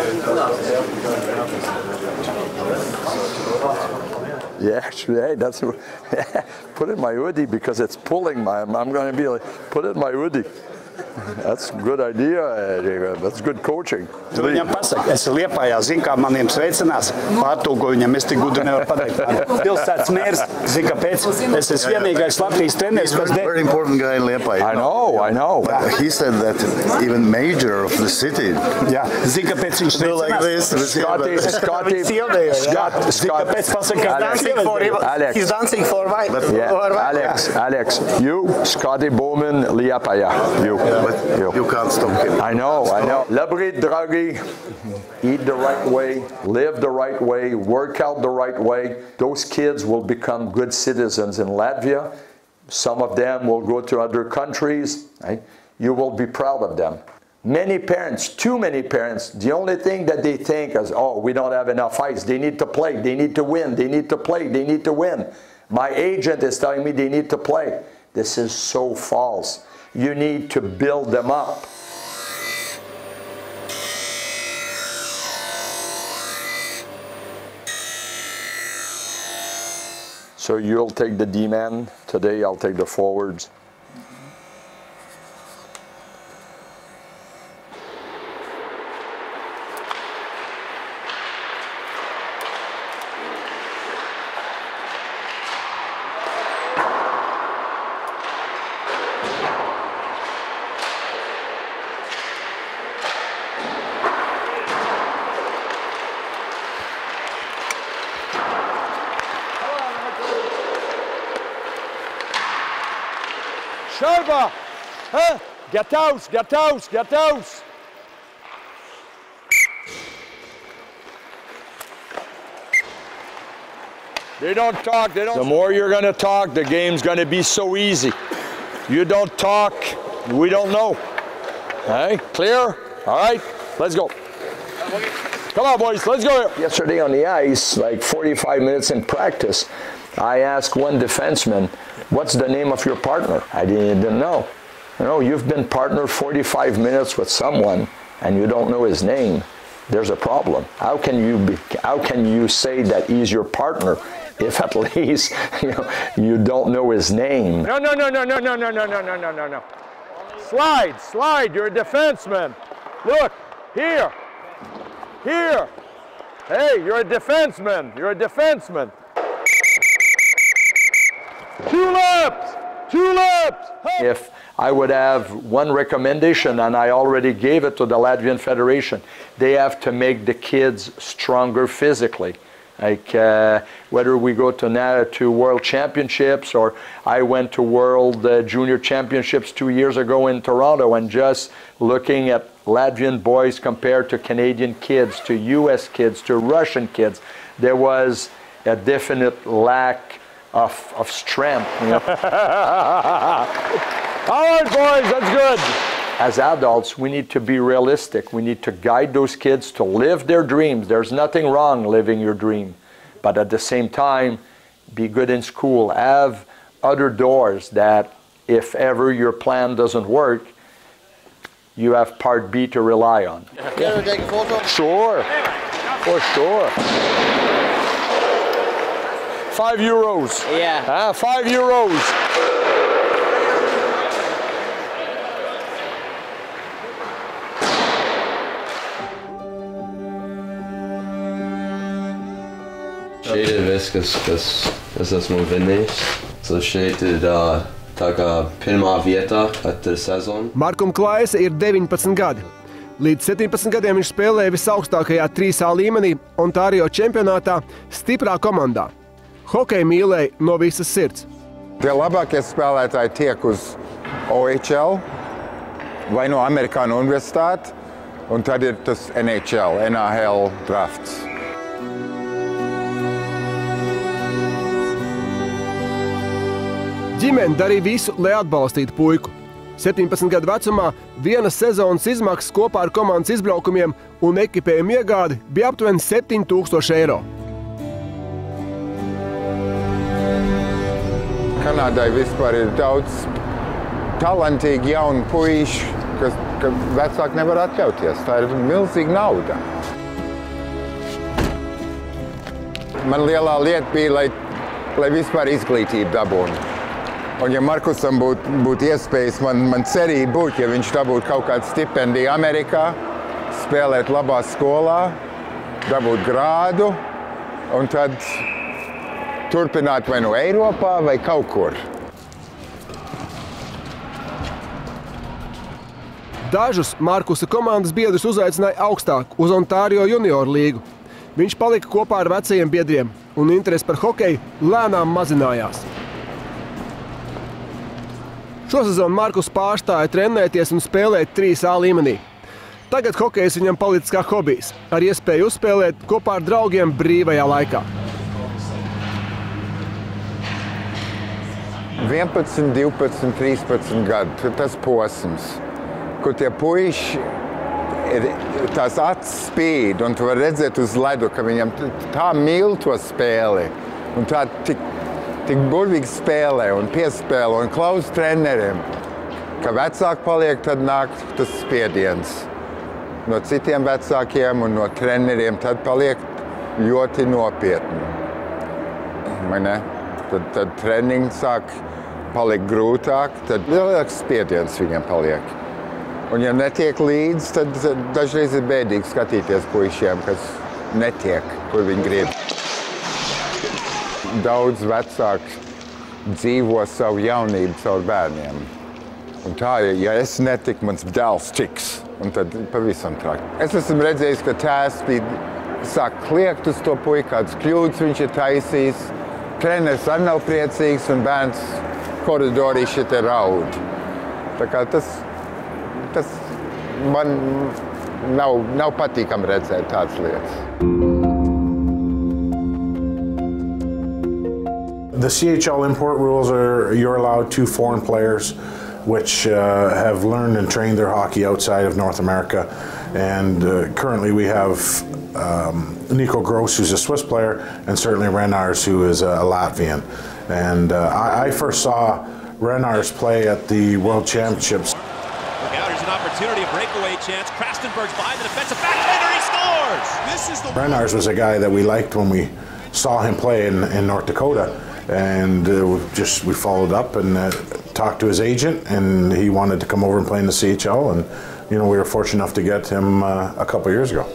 Yeah, actually, hey, that's put it in my hoodie because it's pulling my. I'm going to be like, put it in my hoodie. That's a good idea. That's good coaching. Tu viņam pasaki, es Liepājā, zinu, kā maniem sveicinās, pārtulko viņam, es tik gudri nevaru pateikt. Pilsētas mērs, zinu, kāpēc, es esmu vienīgais Latvijas treneris, He's a very, very important guy in Liepāja. I know, I know. But he said that even mayor of the city. Jā, zinu, kāpēc viņš Do like sveicinās. this. Scotty, Scotty, Scott, Scott, kāpēc pasaka, ka Alex, Alex, he's dancing for white. yeah, Alex, Alex, you, Scotty Bowman, Liepāja, you. But you. you can't stop him. I know, I know. Labrīt, dragi. Eat the right way, live the right way, work out the right way. Those kids will become good citizens in Latvia. Some of them will go to other countries. Right? You will be proud of them. Many parents, too many parents, the only thing that they think is, oh, we don't have enough ice. They need to play. They need to win. They need to play. They need to win. My agent is telling me they need to play. This is so false. You need to build them up. So you'll take the D-man today, I'll take the forwards. Šarba! Huh? Gatavs, gatavs, gatavs! They don't talk, they don't... The more you're gonna talk, the game's gonna be so easy. You don't talk, we don't know. All right, clear? All right, let's go. Come on, boys, let's go here. Yesterday on the ice, like forty-five minutes in practice, I asked one defenseman, what's the name of your partner? I didn't, didn't know. You know, you've been partnered forty-five minutes with someone and you don't know his name. There's a problem. How can you be, how can you say that he's your partner if at least you know, you don't know his name? No, no, no, no, no, no, no, no, no, no, no, no, no. Slide, slide, you're a defenseman. Look, here, here. Hey, you're a defenseman, you're a defenseman. Two laps, two laps. Hey. If I would have one recommendation, and I already gave it to the Latvian Federation, they have to make the kids stronger physically. Like uh, whether we go to now to World Championships, or I went to World uh, Junior Championships two years ago in Toronto, and just looking at Latvian boys compared to Canadian kids, to U S kids, to Russian kids, there was a definite lack of, of strength. You know? All right, boys, that's good. As adults, we need to be realistic. We need to guide those kids to live their dreams. There's nothing wrong living your dream. But at the same time, be good in school. Have other doors that if ever your plan doesn't work, you have part B to rely on. Can we take a photo? Sure, for sure. Five euros. Yeah. Ah, five euros. Šeit ir viss, kas, kas es esmu vinnējis. So šeit ir uh, tā kā pirmā vietā katru sezonu. Markum Klaise ir deviņpadsmit gadi. Līdz septiņpadsmit gadiem viņš spēlēja visaugstākajā trīs A līmenī Ontārio čempionātā stiprā komandā. Hokeju mīlēja no visas sirds. Tie labākie spēlētāji tiek uz O H L vai no Amerikāņu universitāti, un tad ir tas N H L, N H L drafts. Ģimene darīja visu, lai atbalstītu puiku. septiņpadsmit gadu vecumā vienas sezonas izmaksas kopā ar komandas izbraukumiem un ekipējumu iegādi bija aptuveni septiņi tūkstoši eiro. Kanādai vispār ir daudz talantīgi jauni puiši, kas, kas vecāki nevar atļauties. Tā ir milzīga nauda. Man lielā lieta bija, lai, lai vispār izglītību dabūtu. Un ja Markusam būtu būt iespējas, man, man cerība būtu, ja viņš dabūtu kaut kādu stipendiju Amerikā, spēlēt labā skolā, dabūt grādu, un tad turpināt vai no Eiropā, vai kaut kur. Dažus Markusa komandas biedrus uzaicināja augstāk uz Ontārio junioru līgu. Viņš palika kopā ar vecajiem biedriem, un interesi par hokeju lēnām mazinājās. Šosezon Markus pārstāja trenēties un spēlēt trīs A līmenī. Tagad hokejs viņam palicis kā hobijs, ar iespēju uzspēlēt kopā ar draugiem brīvajā laikā. vienpadsmit, divpadsmit, trīspadsmit gadu, tas posms, kur tie puiši ir tās acis spīd, un tu var redzēt uz ledu, ka viņam tā mīl to spēli, un tā tik tik burvīgi spēlē un piespēlē un klaus treneriem. Ka vecāki paliek, tad nāk tas spiediens no citiem vecākiem un no treneriem, tad paliek ļoti nopietni. Vai ne? Tad, tad treniņi sāk palikt grūtāk, tad lielāks spiediens viņiem paliek. Un ja netiek līdz, tad dažreiz ir bēdīgi skatīties puišiem, kas netiek, kur viņi grib. Daudz vecāki dzīvo savu jaunību caur bērniem. Un tā, ja es netiku, mans dēls tiks. Un tad pavisam traki. Es esmu redzējis, ka tēvs bija sāk kliegt uz to puiku, kādas kļūdas viņš ir taisījis. Treneris arī nav priecīgs un bērns koridorī šitie raud. Tā kā tas man nav, nav patīkami redzēt tādas lietas. The C H L import rules are you're allowed two foreign players which uh, have learned and trained their hockey outside of North America. And uh, currently we have um, Nico Gross, who's a Swiss player, and certainly Renars, who is a Latvian. And uh, I, I first saw Renars play at the World Championships. Look out, here's an opportunity, a breakaway chance. Krastenberg's behind the defensive backhander, he scores! This is the Renars was a guy that we liked when we saw him play in, in North Dakota. And uh, we just we followed up and uh, talked to his agent, and he wanted to come over and play in the C H L, and you know we were fortunate enough to get him uh, a couple of years ago.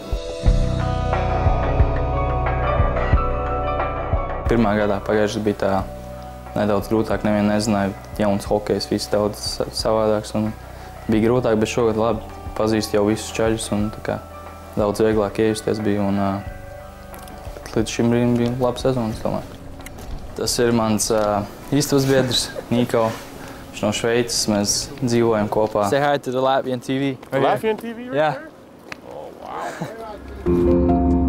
Pirmā gadā pagājušajā bija tā nedaudz grūtāk, nevienu nezināju, jauns hokejs, viss daudz savādāks un bija grūtāk, bet šogad labi pazīst jau visus čaļus un tā kā daudz vieglāk iejusties bija un uh, līdz šim brīdim bija laba sezona, es domāju. Tas ir mans uh, istabas biedrs, Niko. Viņš no Šveices, mēs dzīvojam kopā. Say hi to the Latvian T V. Right Latvian T V right yeah. there? Oh, wow.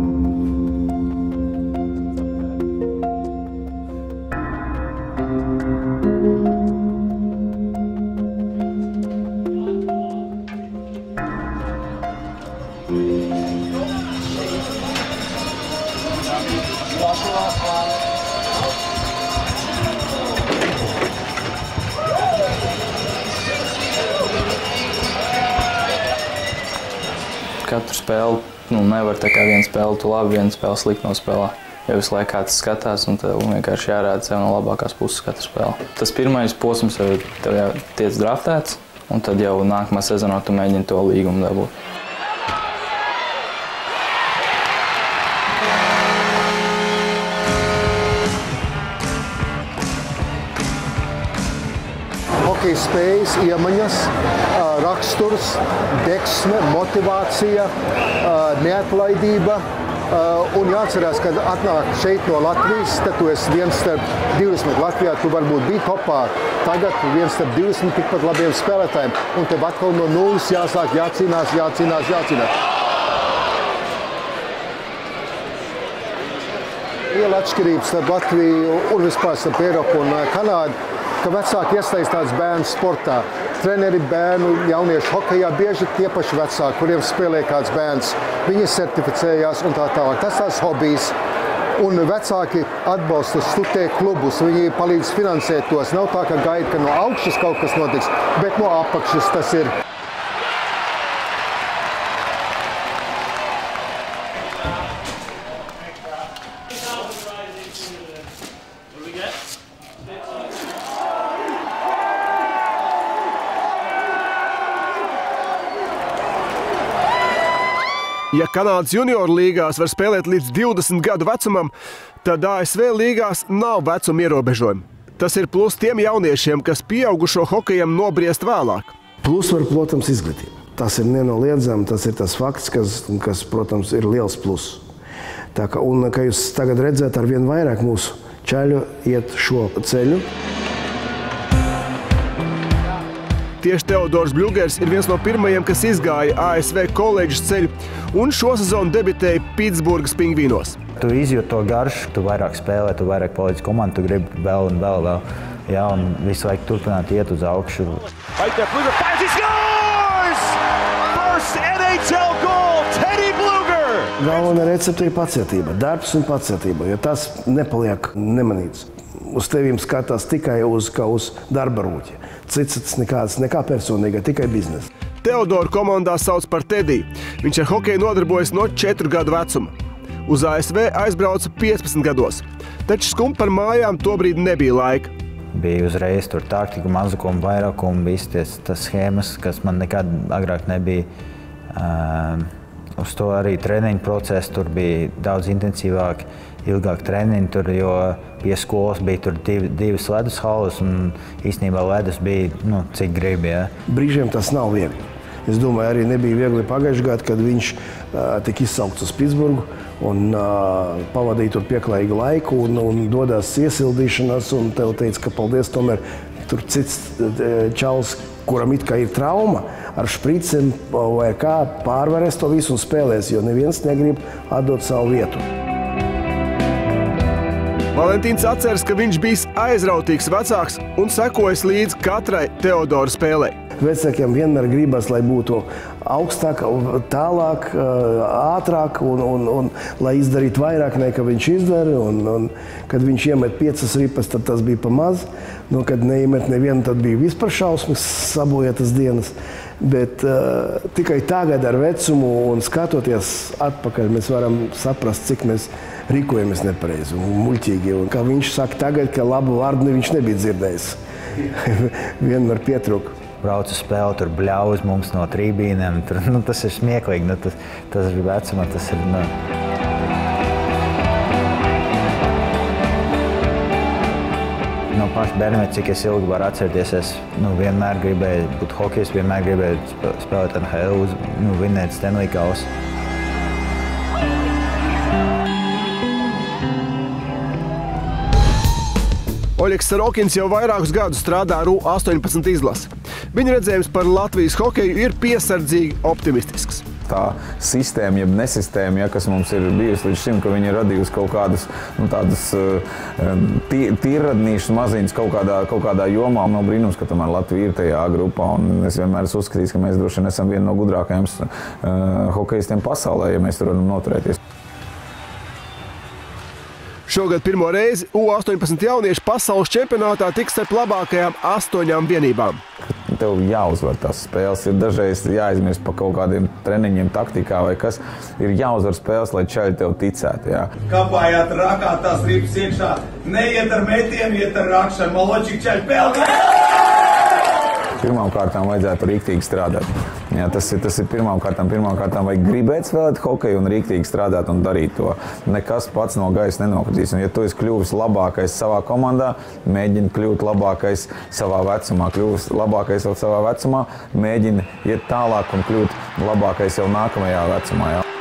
Katru spēli, nu, nevar tā kā viena spēle, tu labi viena spēle slikti nospēlē. Jo visu laiku kāds skatās un tev vienkārši jārāda sev no labākās puses katru spēli. Tas pirmais posms jau tev jau tiec draftēts, un tad jau nākamā sezonā tu mēģini to līgumu dabūt. Hokeja spējas, iemaņas, raksturs, deksme, motivācija, neatlaidība. Un jāatcerās, kad atnāk šeit no Latvijas, tad tu esi viens starp divdesmit Latvijā, tu varbūt biji topā. Tagad tu viens starp divdesmit tikpat labiem spēlētājiem. Un tev atkal no nulles jāsāk, jācīnās, jācīnās, jācīnās. Liela atšķirība starp Latviju un vispār starp Eiropu un Kanādu, ka vecāki iesaistās bērnu sportā. Treneri bērnu jauniešu hokejā bieži tie paši vecāki, kuriem spēlē kāds bērns. Viņi certificējās un tā tālāk. Tas tās hobijs. Un vecāki atbalsta studē klubus, viņi palīdz finansēt tos. Nav tā, ka gaida, ka no augšas kaut kas notiks, bet no apakšas tas ir. Ja Kanādas junioru līgās var spēlēt līdz divdesmit gadu vecumam, tad A S V līgās nav vecuma ierobežojumi. Tas ir plus tiem jauniešiem, kas pieaugušo hokejam nobriest vēlāk. Plus var, protams, izglītība. Tas ir nenoliedzami, tas ir tas fakts, kas, kas protams, ir liels plus. Tā kā, un, kā jūs tagad redzat, ar vien vairāk mūsu čaļu iet šo ceļu. Tieši Teodors Bļugers ir viens no pirmajiem, kas izgāja A S V koledžas ceļu un šo sezonu debitēja Pitsburgas Pingvīnos. Tu izjūti to garšu, tu vairāk spēlē, tu vairāk palīdz komandu, tu gribi vēl un vēl, vēl. Jā, un visu laiku turpināt iet uz augšu. Right there, Bluger fires, he scores! First N H L goal, Teddy Bluger! Galvenā recepte ir pacietība, darbs un pacietība, jo tas nepaliek nemanīts. Uz tevīm skatās tikai uz, kā uz darba rūķi. Cits tas nekāds, nekā personīga, tikai biznesa. Teodoru komandā sauc par Tediju. Viņš ar hokeju nodarbojas no četru gadu vecuma. Uz A S V aizbrauca piecpadsmit gados, taču skumpt par mājām tobrīd nebija laika. Bija uzreiz tur taktika, mazukuma, vairākuma, visas tas schēmas, kas man nekad agrāk nebija. Um, uz to arī treniņu procesu tur bija daudz intensīvāk, ilgāk treniņi tur, jo pie skolas bija tur div, divas ledus halas un īstenībā ledus bija, nu, cik gribi, ja. Brīžiem tas nav viegli. Es domāju, arī nebija viegli pagājušajā gadā, kad viņš uh, tika izsaukts uz Pitsburgu un uh, pavadīja tur pieklājīgu laiku un, un dodās iesildīšanās un tev teica, ka paldies, tomēr tur cits čalis, kuram it kā ir trauma, ar špricem vai kā pārvarēs to visu un spēlēs, jo neviens negrib atdot savu vietu. Valentīns atceras, ka viņš bijis aizrautīgs vecāks un sekojas līdz katrai Teodora spēlei. Vecākiem vienmēr gribas, lai būtu augstāk, tālāk, ātrāk un, un, un lai izdarītu vairāk nekā viņš izdara. Un, un, kad viņš iemet piecas ripas, tad tas bija pa maz. Nu, kad neiemet nevienu, tad bija vispār šausmas sabojātas dienas. Bet uh, tikai tagad ar vecumu un skatoties atpakaļ, mēs varam saprast, cik mēs rīkojamies nepareizi un muļķīgi. Un, kā viņš saka tagad, ka labu vārdu viņš nebija dzirdējis. Vienmēr pietrūka. Braucu spēli, tur bļauz mums no trībīnēm. Tur, nu, tas ir smieklīgi, nu, tas, tas ir vecumā, tas ir... Nu. No paša bērnības, cik es ilgi varu atcerēties, es nu, vienmēr gribēju būt hokejs, vienmēr gribēju spēlēt N H L, nu, vinēt Stanley kausu. Oļegs Sarokins jau vairākus gadus strādā ar U astoņpadsmit izlasi. Viņa redzējums par Latvijas hokeju ir piesardzīgi optimistisks. Tā sistēma, jeb nesistēma, ja, kas mums ir bijusi līdz šim, ka viņi ir radījusi kaut kādas nu, tādas tīrradnīšas maziņas kaut kādā, kaut kādā jomā. Nav brīnums, ka tomēr Latvija ir tajā grupā, un es vienmēr esmu uzskatījis, ka mēs droši vien esam viena no gudrākajiem uh, hokejistiem pasaulē, ja mēs tur varam noturēties. Šogad pirmo reizi U astoņpadsmit jaunieši pasaules čempionātā tiks starp labākajām astoņām vienībām. Tev jāuzvar tās spēles, ir dažreiz jāizmirst par kaut kādiem treniņiem, taktikā vai kas. Ir jāuzvar spēles, lai čaļi tev ticētu. Jā. Kāpājāt, rakāt tās ripas iekšā, neiet ar metienu, iet ar rakšanu, maločik čaļi pelgā! Pirmām kārtām vajadzētu rīktīgi strādāt. Jā, tas ir, tas ir pirmām kārtām, pirmām kārtām vajag gribēt spēlēt hokeju un rīktīgi strādāt un darīt to. Nekas pats no gaisa nenokritīs. Un ja tu esi kļuvis labākais savā komandā, mēģini kļūt labākais savā vecumā. Kļuvis labākais jau savā vecumā, mēģini iet tālāk un kļūt labākais jau nākamajā vecumā. Jā.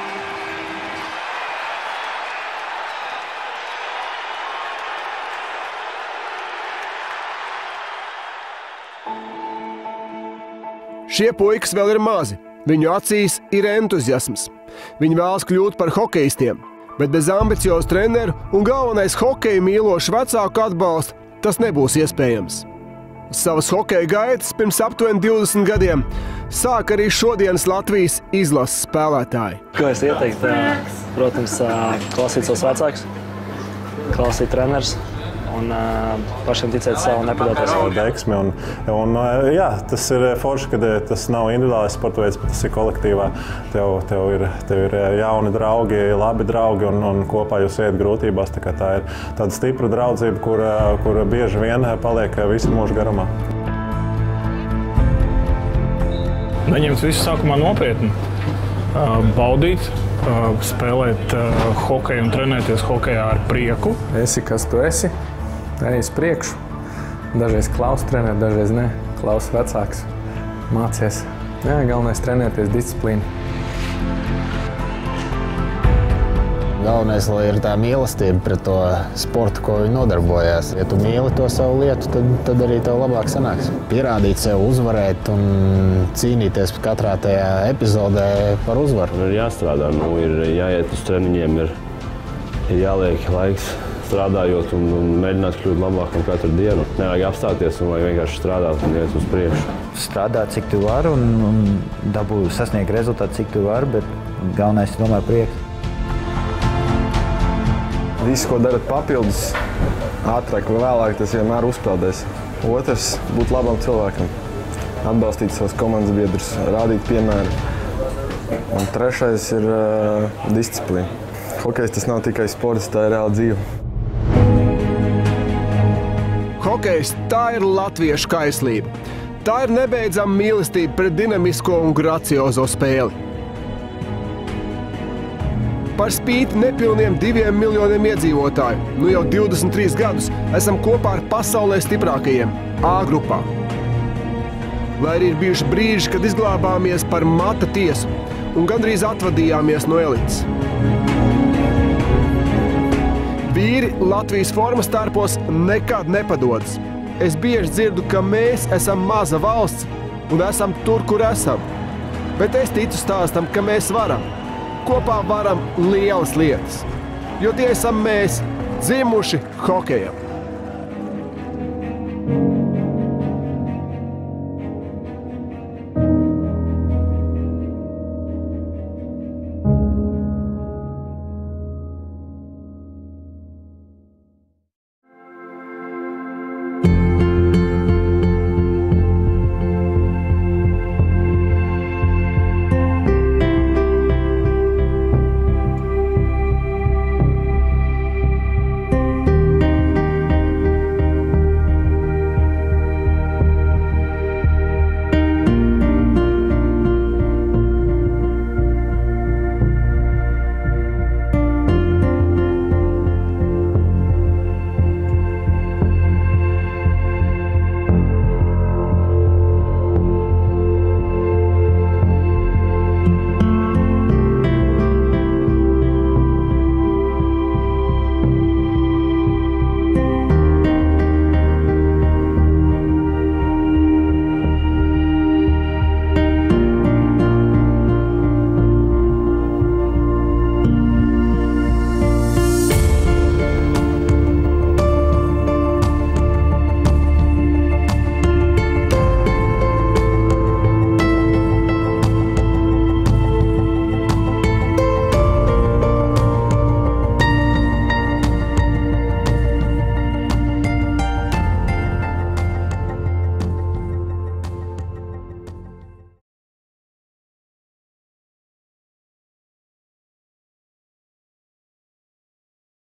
Šie puikas vēl ir mazi. Viņu acīs ir entuziasms. Viņi vēlas kļūt par hokejistiem, bet bez ambiciozu treneru un galvenais hokeju mīlošu vecāku atbalsta tas nebūs iespējams. Savas hokeja gaitas pirms aptuveni divdesmit gadiem sāk arī šodienas Latvijas izlases spēlētāji. Ko es ieteiktu? Protams, klausīt savus vecākus, klausīt trenerus. Un uh, pašiem ticēt savu un nepadoties. Deksmi un, un, jā, tas ir forši, kad tas nav individuālais sporta veids, bet tas ir kolektīvā. Tev, tev, ir, tev ir jauni draugi, labi draugi un, un kopā jūs iet grūtībās. Tā, tā ir tāda stipra draudzība, kur, kur bieži vien paliek visu mūžu garumā. Neņemt visu sākumā nopietni, baudīt, spēlēt hokeju un trenēties hokejā ar prieku. Esi, kas tu esi. Ej uz priekšu. Dažreiz klaus trenēt, dažreiz ne. Klaus vecāks. Mācies. Jā, galvenais trenēties disciplīnu. Galvenais, lai ir tā mīlestība pret to sportu, ko viņi nodarbojās. Ja tu mīli to savu lietu, tad, tad arī tev labāk sanāks. Pierādīt sev, uzvarēt un cīnīties katrā tajā epizodē par uzvaru. Ir jāstrādā, nu, ir jāiet uz treniņiem, ir, ir jāliek laiks strādājot un, un mēģināt kļūt labākam katru dienu. Nevajag apstāties un vajag vienkārši strādāt un iet uz priekšu. Strādāt, cik tu vari un, un dabūt sasniegt rezultātu, cik tu vari, bet galvenais ir tomēr prieks. Visu, ko darat papildus, ātrāk vai vēlāk, tas vienmēr uzpeldēs. Otrs, būt labam cilvēkam, atbalstīt savus komandas biedrus, rādīt piemēru. Un trešais ir uh, disciplīna. Hokejs tas nav tikai sports, tā ir reāla dzīve. Hokejs tā ir latviešu kaislība. Tā ir nebeidzama mīlestība pret dinamisko un graciozo spēli. Par spīti nepilniem diviem miljoniem iedzīvotāju, nu jau divdesmit trīs gadus, esam kopā ar pasaulē stiprākajiem A grupā. Lai arī ir bijuši brīži, kad izglābāmies par mata tiesu un gandrīz atvadījāmies no elites. Vīri Latvijas formas tārpos nekad nepadodas. es bieži dzirdu, ka mēs esam maza valsts un esam tur, kur esam. Bet es ticu stāstam, ka mēs varam. Kopā varam lielas lietas. Jo tie esam mēs, dzimuši hokejam.